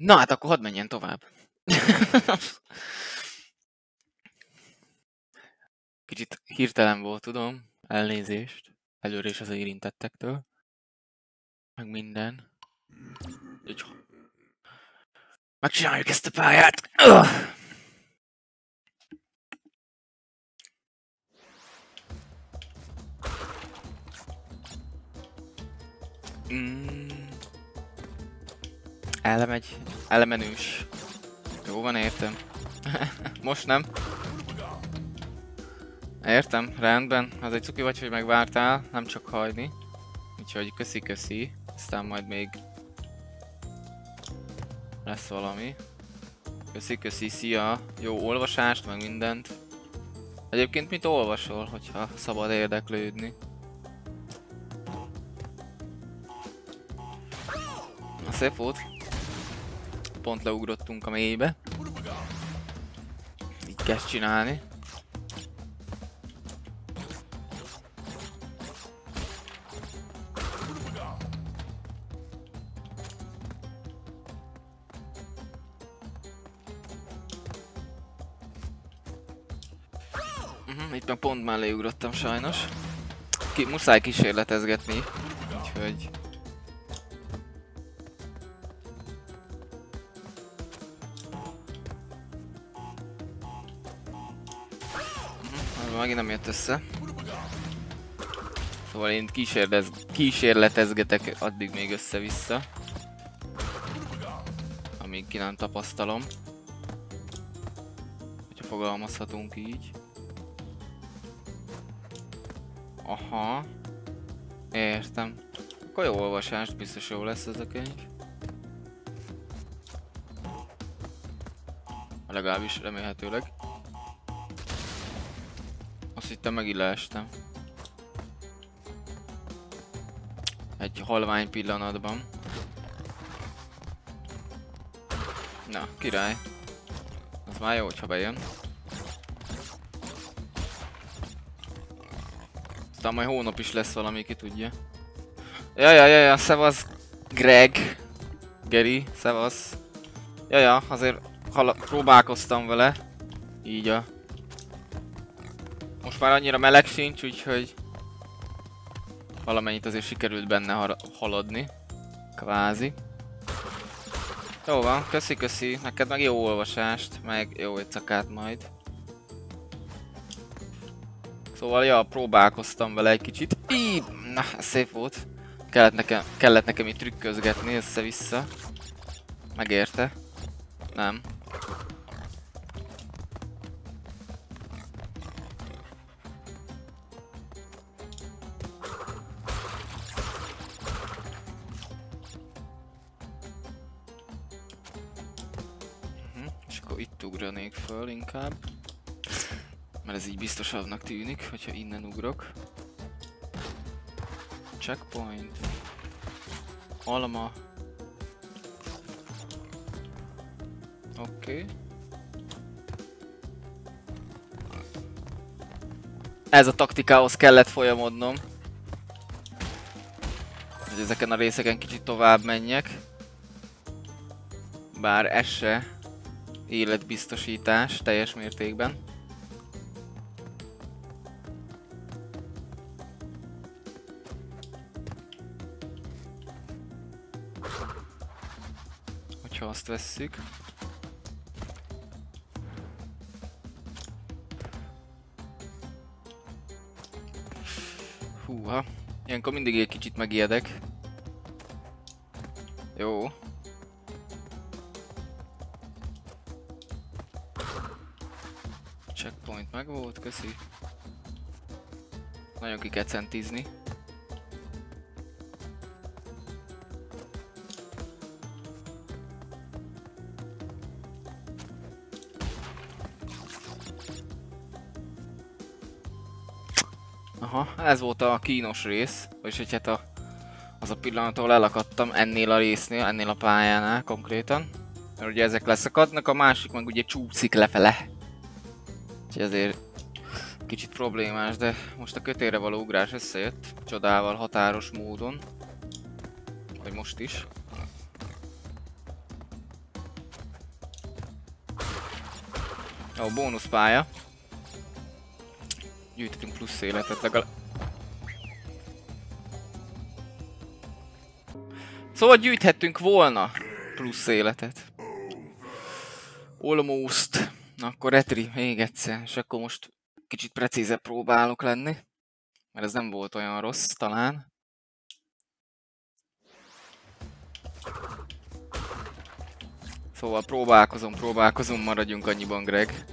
Na hát akkor hadd menjen tovább. Kicsit hirtelen volt, tudom. Elnézést. Előre is az érintettektől. Meg minden. Úgy... Megcsináljuk ezt a pályát! Ugh! Mm. Elemegy, elemenős. Jó van, értem. Most nem. Értem, rendben. Az egy cuki vagy, hogy megvártál, nem csak hagyni. Úgyhogy köszi-köszi. Aztán majd még lesz valami. Köszi-köszi, szia. Jó olvasást, meg mindent. Egyébként mit olvasol, hogyha szabad érdeklődni? Na, szép volt. Pont leugrottunk a mélybe. Így kezd csinálni. Uh-huh, itt meg pont mellé ugrottam sajnos. Ki, muszáj kísérletezgetni, úgyhogy... Uh-huh, megint nem jött össze. Szóval én kísérletezgetek addig még össze-vissza. Amíg ki nem tapasztalom. Hogyha fogalmazhatunk így. Aha. Értem. Akkor jó olvasást, biztos jó lesz ez a könyv. Legalábbis remélhetőleg. Azt hittem megint leestem. Egy halvány pillanatban. Na, király. Az már jó, hogyha bejön. Aztán majd hónap is lesz valami, ki tudja. Jaja, jaja, szevasz Greg. Geri, szevasz. Jaja, azért próbálkoztam vele. Így a... Most már annyira meleg sincs, úgyhogy... Valamennyit azért sikerült benne haladni. Kvázi. Jó van, köszi köszi. Neked meg jó olvasást, meg jó éjszakát majd. Szóval ja, próbálkoztam vele egy kicsit. Így, na, szép volt. Kellett nekem, kellett nekem itt trükközgetni össze-vissza. Megérte? Nem. Uh-huh. És akkor itt ugranék föl inkább. Mert ez így biztosabbnak tűnik, hogyha innen ugrok. Checkpoint. Alma. Oké. Okay. Ez a taktikához kellett folyamodnom. Hogy ezeken a részeken kicsit tovább menjek. Bár ez se életbiztosítás teljes mértékben. Hogyha azt vesszük. Húha. Ilyenkor mindig egy kicsit megijedek. Jó. Checkpoint megvolt, köszi. Nagyon ki kell centizni. Aha, ez volt a kínos rész, vagyis hogy hát a, az a pillanat, ahol elakadtam ennél a résznél, ennél a pályánál konkrétan. Mert ugye ezek leszakadnak, a másik meg ugye csúszik lefele. Úgyhogy ezért kicsit problémás, de most a kötélre való ugrás összejött, csodával, határos módon. Vagy most is. Ó, bónuszpálya. Gyűjtetünk plusz életet legalább. Szóval gyűjthettünk volna plusz életet. Almost. Na akkor Etri, még egyszer. És akkor most kicsit precízebb próbálok lenni. Mert ez nem volt olyan rossz talán. Szóval próbálkozom, próbálkozom, maradjunk annyiban, Greg.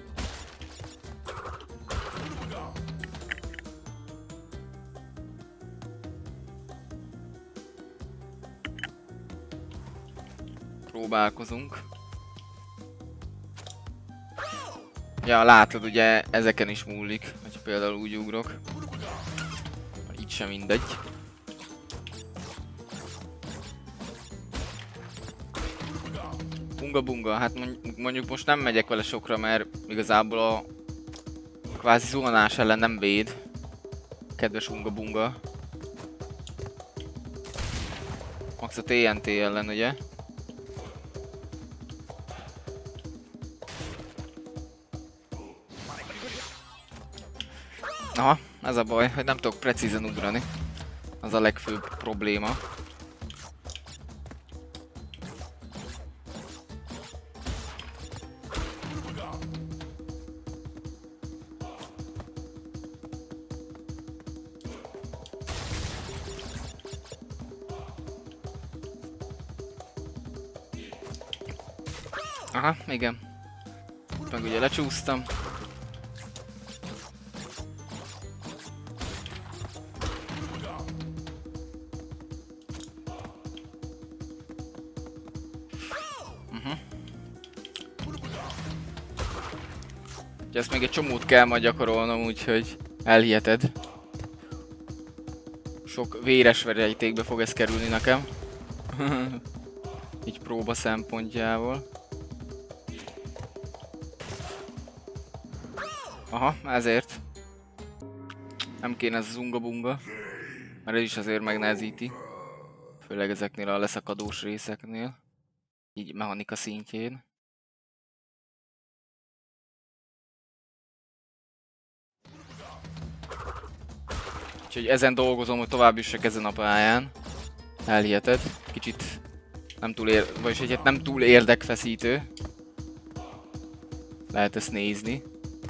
Próbálkozunk. Ja, látod, ugye ezeken is múlik, hogyha például úgy ugrok. Így sem mindegy. Bunga bunga, hát mondjuk most nem megyek vele sokra, mert igazából a kvázi zuhanás ellen nem véd. Kedves bunga bunga. Max a té en té ellen, ugye? Aha, ez a baj, hogy nem tudok precízen ugrani. Az a legfőbb probléma. Aha, igen. Meg ugye lecsúsztam. Ezt még egy csomót kell majd gyakorolnom, úgyhogy elhiheted. Sok véres verejtékbe fog ez kerülni nekem. Így próba szempontjából. Aha, ezért. Nem kéne ez zunga-bunga. Mert ez is azért megnehezíti. Főleg ezeknél a leszakadós részeknél. Így mechanika szintjén. Úgyhogy ezen dolgozom, hogy tovább jussak ezen a pályán. Elhiheted. Kicsit nem túl ér... vagyis egyet nem túl érdekfeszítő. Lehet ezt nézni.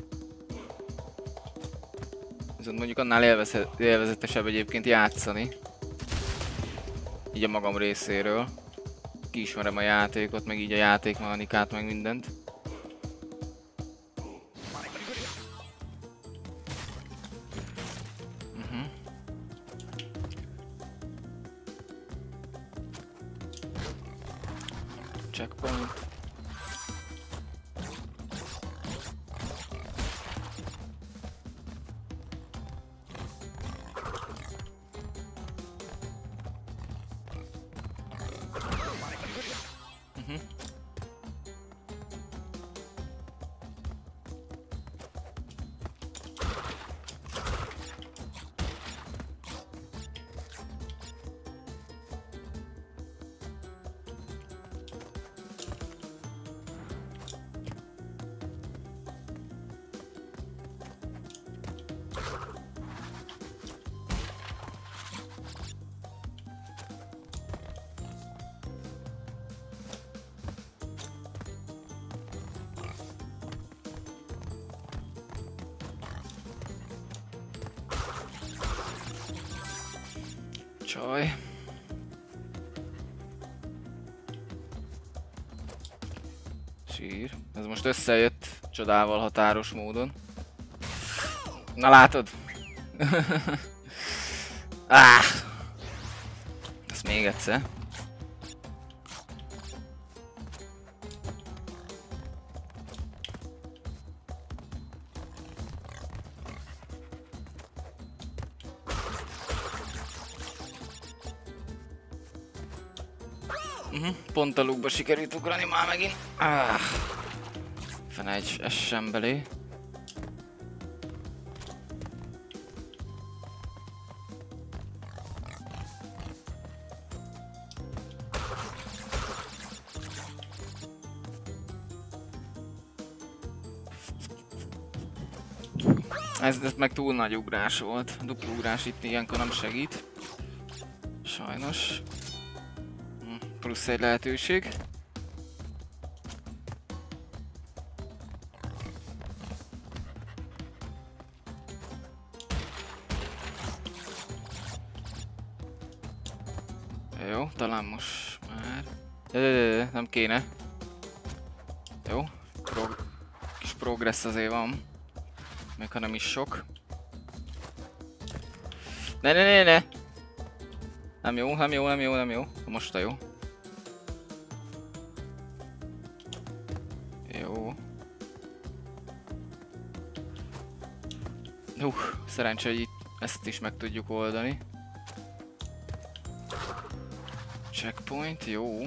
Viszont mondjuk annál élvezetesebb egyébként játszani. Így a magam részéről. Kiismerem a játékot, meg így a játékmechanikát, meg mindent. Checkpoint. Mhm. Csaj. Sír. Ez most összejött csodával határos módon. Na látod? Ah! Ezt még egyszer. Uh-huh. Pont a lukba sikerült ugrani már megint. Ah. Felejts, essen belé. Ez, ez meg túl nagy ugrás volt. A dupla ugrás itt ilyenkor nem segít. Sajnos. Hm, plusz egy lehetőség. Jó, talán most már... De, de, de, de, nem kéne. Jó, Pro... kis progress azért van. Még ha nem is sok. Ne, ne, ne, ne! Nem jó, nem jó, nem jó, nem jó. Most a jó. Jó. Hú, szerencsé, hogy itt ezt is meg tudjuk oldani. Checkpoint, jó.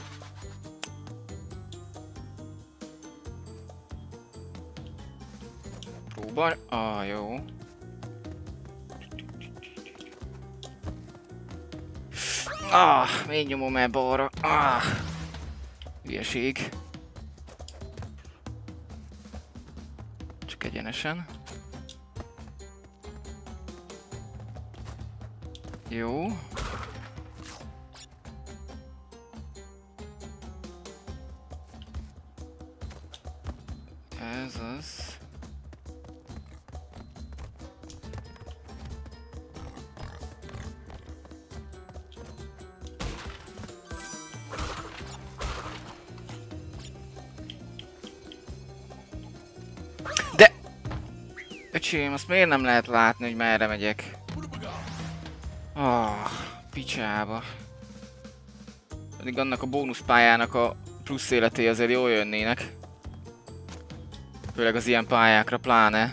Próba. Ah, jó. Ah, még nyomom el balra. Ah, hülyeség. Csak egyenesen. Jó. Ez az. De! Öcsém, azt miért nem lehet látni, hogy merre megyek? Ah, picsába. Pedig annak a bónuszpályának a plusz életé azért jól jönnének. Főleg az ilyen pályákra, pláne.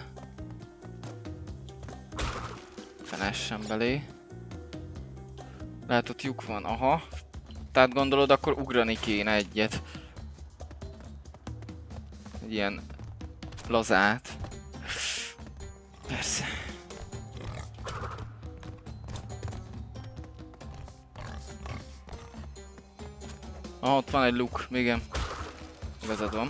Fenessen belé. Lehet ott lyuk van, aha. Tehát gondolod, akkor ugrani kéne egyet. Egy ilyen lazát. Persze. Ah, ott van egy luk, igen. Igazad van.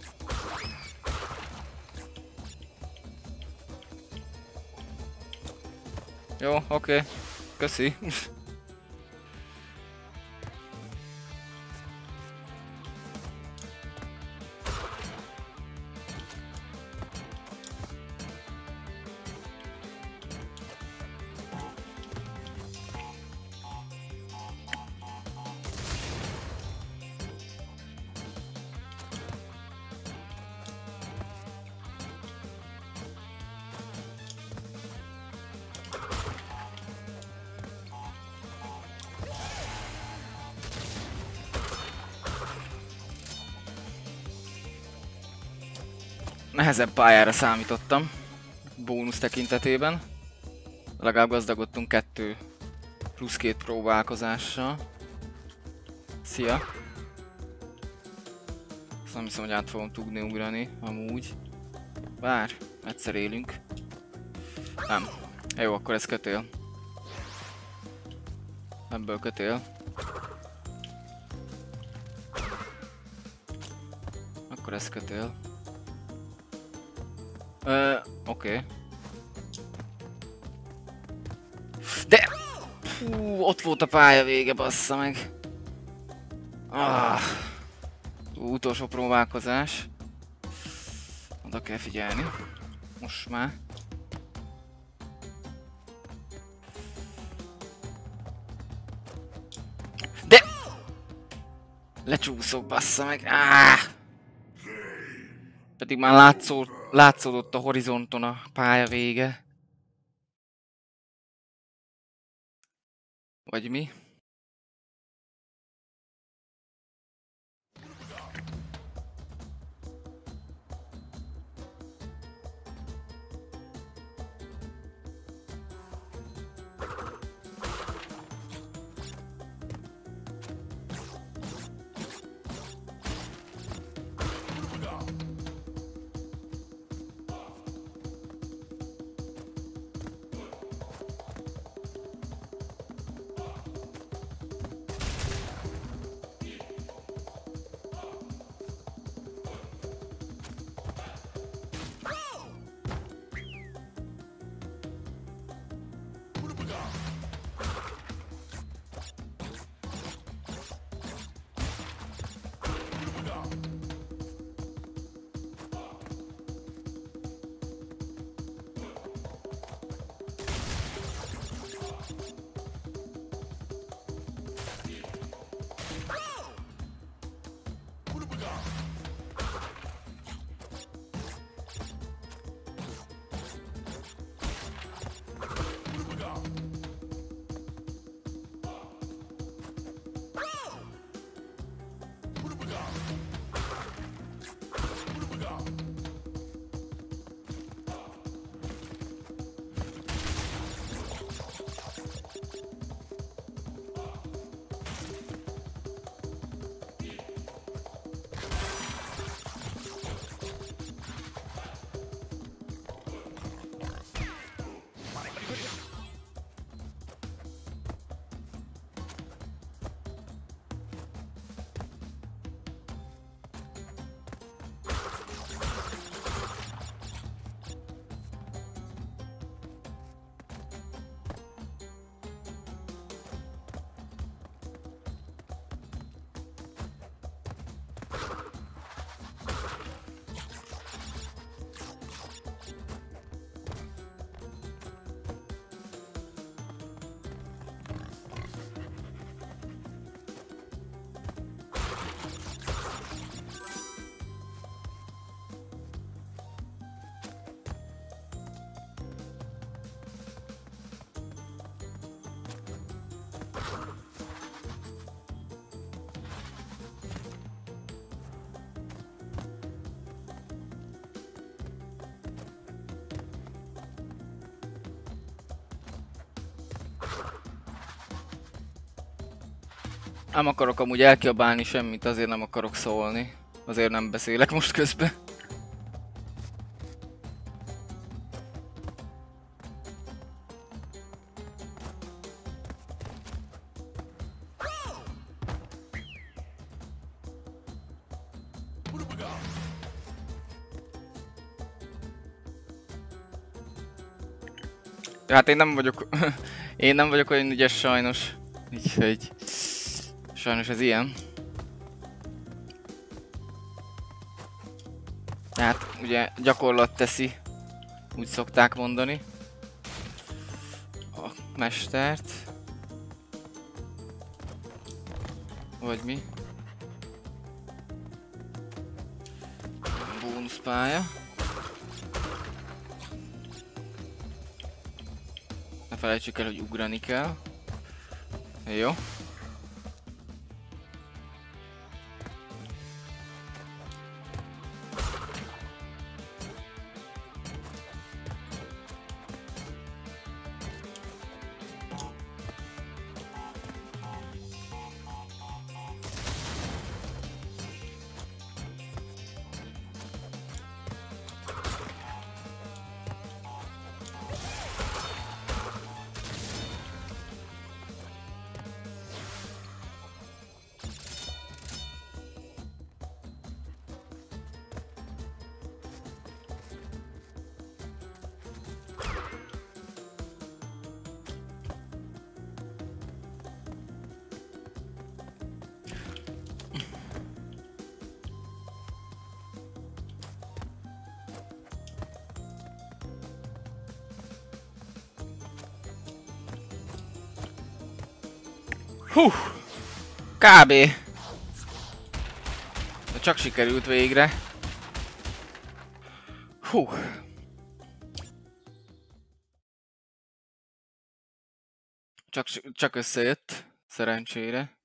Jó, oké. Okay. Köszi. Nehezebb pályára számítottam, bónusz tekintetében. Legalább gazdagodtunk kettő plusz két próbálkozással. Szia! Azt nem hiszem, hogy át fogom tudni ugrani, amúgy. Bár, egyszer élünk. Nem. Jó, akkor ez kötél. Ebből kötél. Akkor ez kötél. Ö, oké. Okay. De! Hú, ott volt a pálya vége, bassza meg. Ah, utolsó próbálkozás. Oda kell figyelni. Most már. De! Lecsúszok, bassza meg. Ah! Pedig már látszó, látszódott a horizonton a pálya vége. Vagy mi? Nem akarok amúgy elkiabálni semmit, azért nem akarok szólni. Azért nem beszélek most közben. Hát én nem vagyok... én nem vagyok olyan ügyes sajnos. Úgyhogy... Sajnos ez ilyen. Hát ugye gyakorlat teszi. Úgy szokták mondani. A mestert. Vagy mi? Bónuszpálya. Ne felejtsük el, hogy ugrani kell. Jó. Hú! Kb. De csak sikerült végre. Hú! Csak, csak összejött, szerencsére.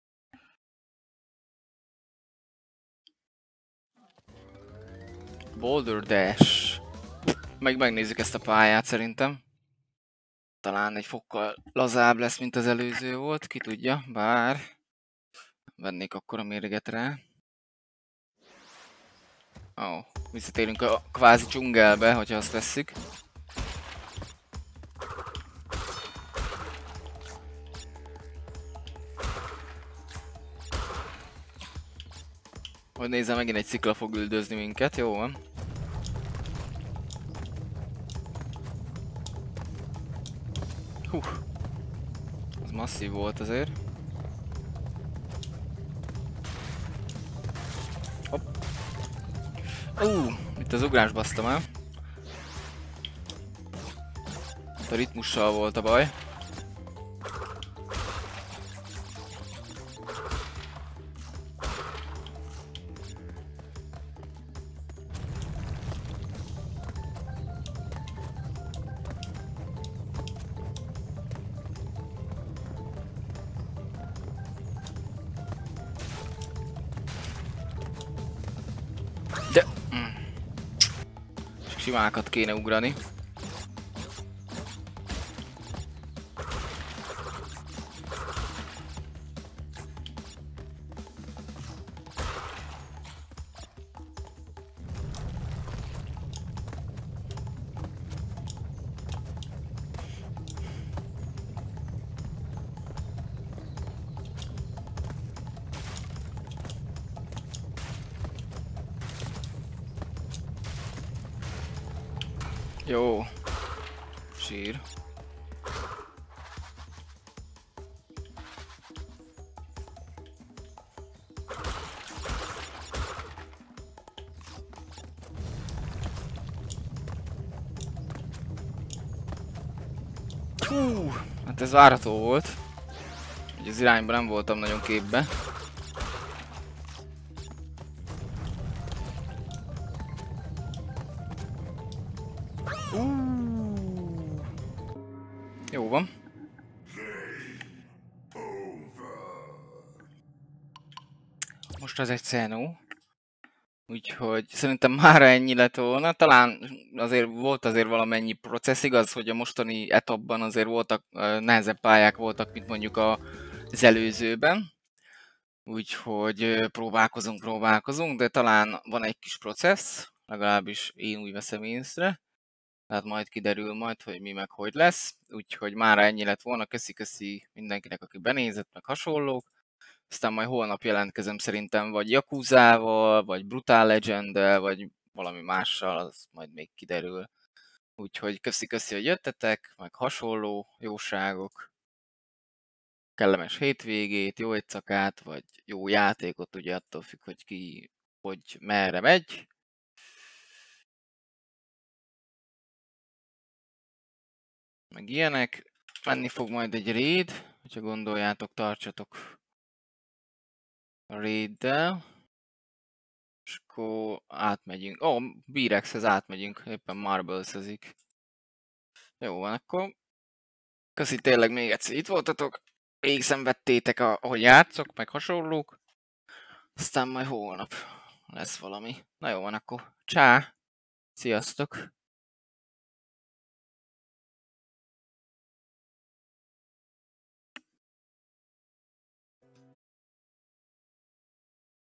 Boulder Dash. Meg megnézzük ezt a pályát szerintem. Talán egy fokkal lazább lesz, mint az előző volt, ki tudja, bár vennék akkor a mérget rá. Ó, oh, visszatérünk a kvázi dzsungelbe, hogyha azt vesszük. Hogy nézem, megint egy szikla fog üldözni minket, jó van. Hú, ez masszív volt azért. Hopp. Ú, itt az ugrás basztam el. Itt a ritmussal volt a baj. De... Mm. Simákat kéne ugrani. Jó. Sír. Hú, hát ez várható volt. Ugye az irányban nem voltam nagyon képbe. Jó van. Most az egy Xeno. Úgyhogy szerintem már ennyi lett volna. Talán azért volt azért valamennyi processz, igaz, hogy a mostani etapban azért voltak nehezebb pályák voltak, mint mondjuk az előzőben. Úgyhogy próbálkozunk, próbálkozunk, de talán van egy kis processz, legalábbis én úgy veszem észre. Tehát majd kiderül majd, hogy mi meg hogy lesz. Úgyhogy mára ennyi lett volna. Köszi-köszi mindenkinek, aki benézett, meg hasonlók. Aztán majd holnap jelentkezem szerintem vagy Yakuzával, vagy Brutal Legend-del, vagy valami mással, az majd még kiderül. Úgyhogy köszi-köszi, hogy jöttetek, meg hasonló jóságok. Kellemes hétvégét, jó éjszakát, vagy jó játékot, ugye attól függ, hogy ki, hogy merre megy. Meg ilyenek. Menni fog majd egy raid, hogyha gondoljátok, tartsatok a raiddel. És akkor átmegyünk. Ó, oh, B-Rexhez átmegyünk, éppen Marbles-ezik. Jó van, akkor köszi tényleg még egyszer itt voltatok. Végig szenvedtétek, ahogy játszok, meg hasonlók. Aztán majd holnap lesz valami. Na jó van, akkor csá! Sziasztok!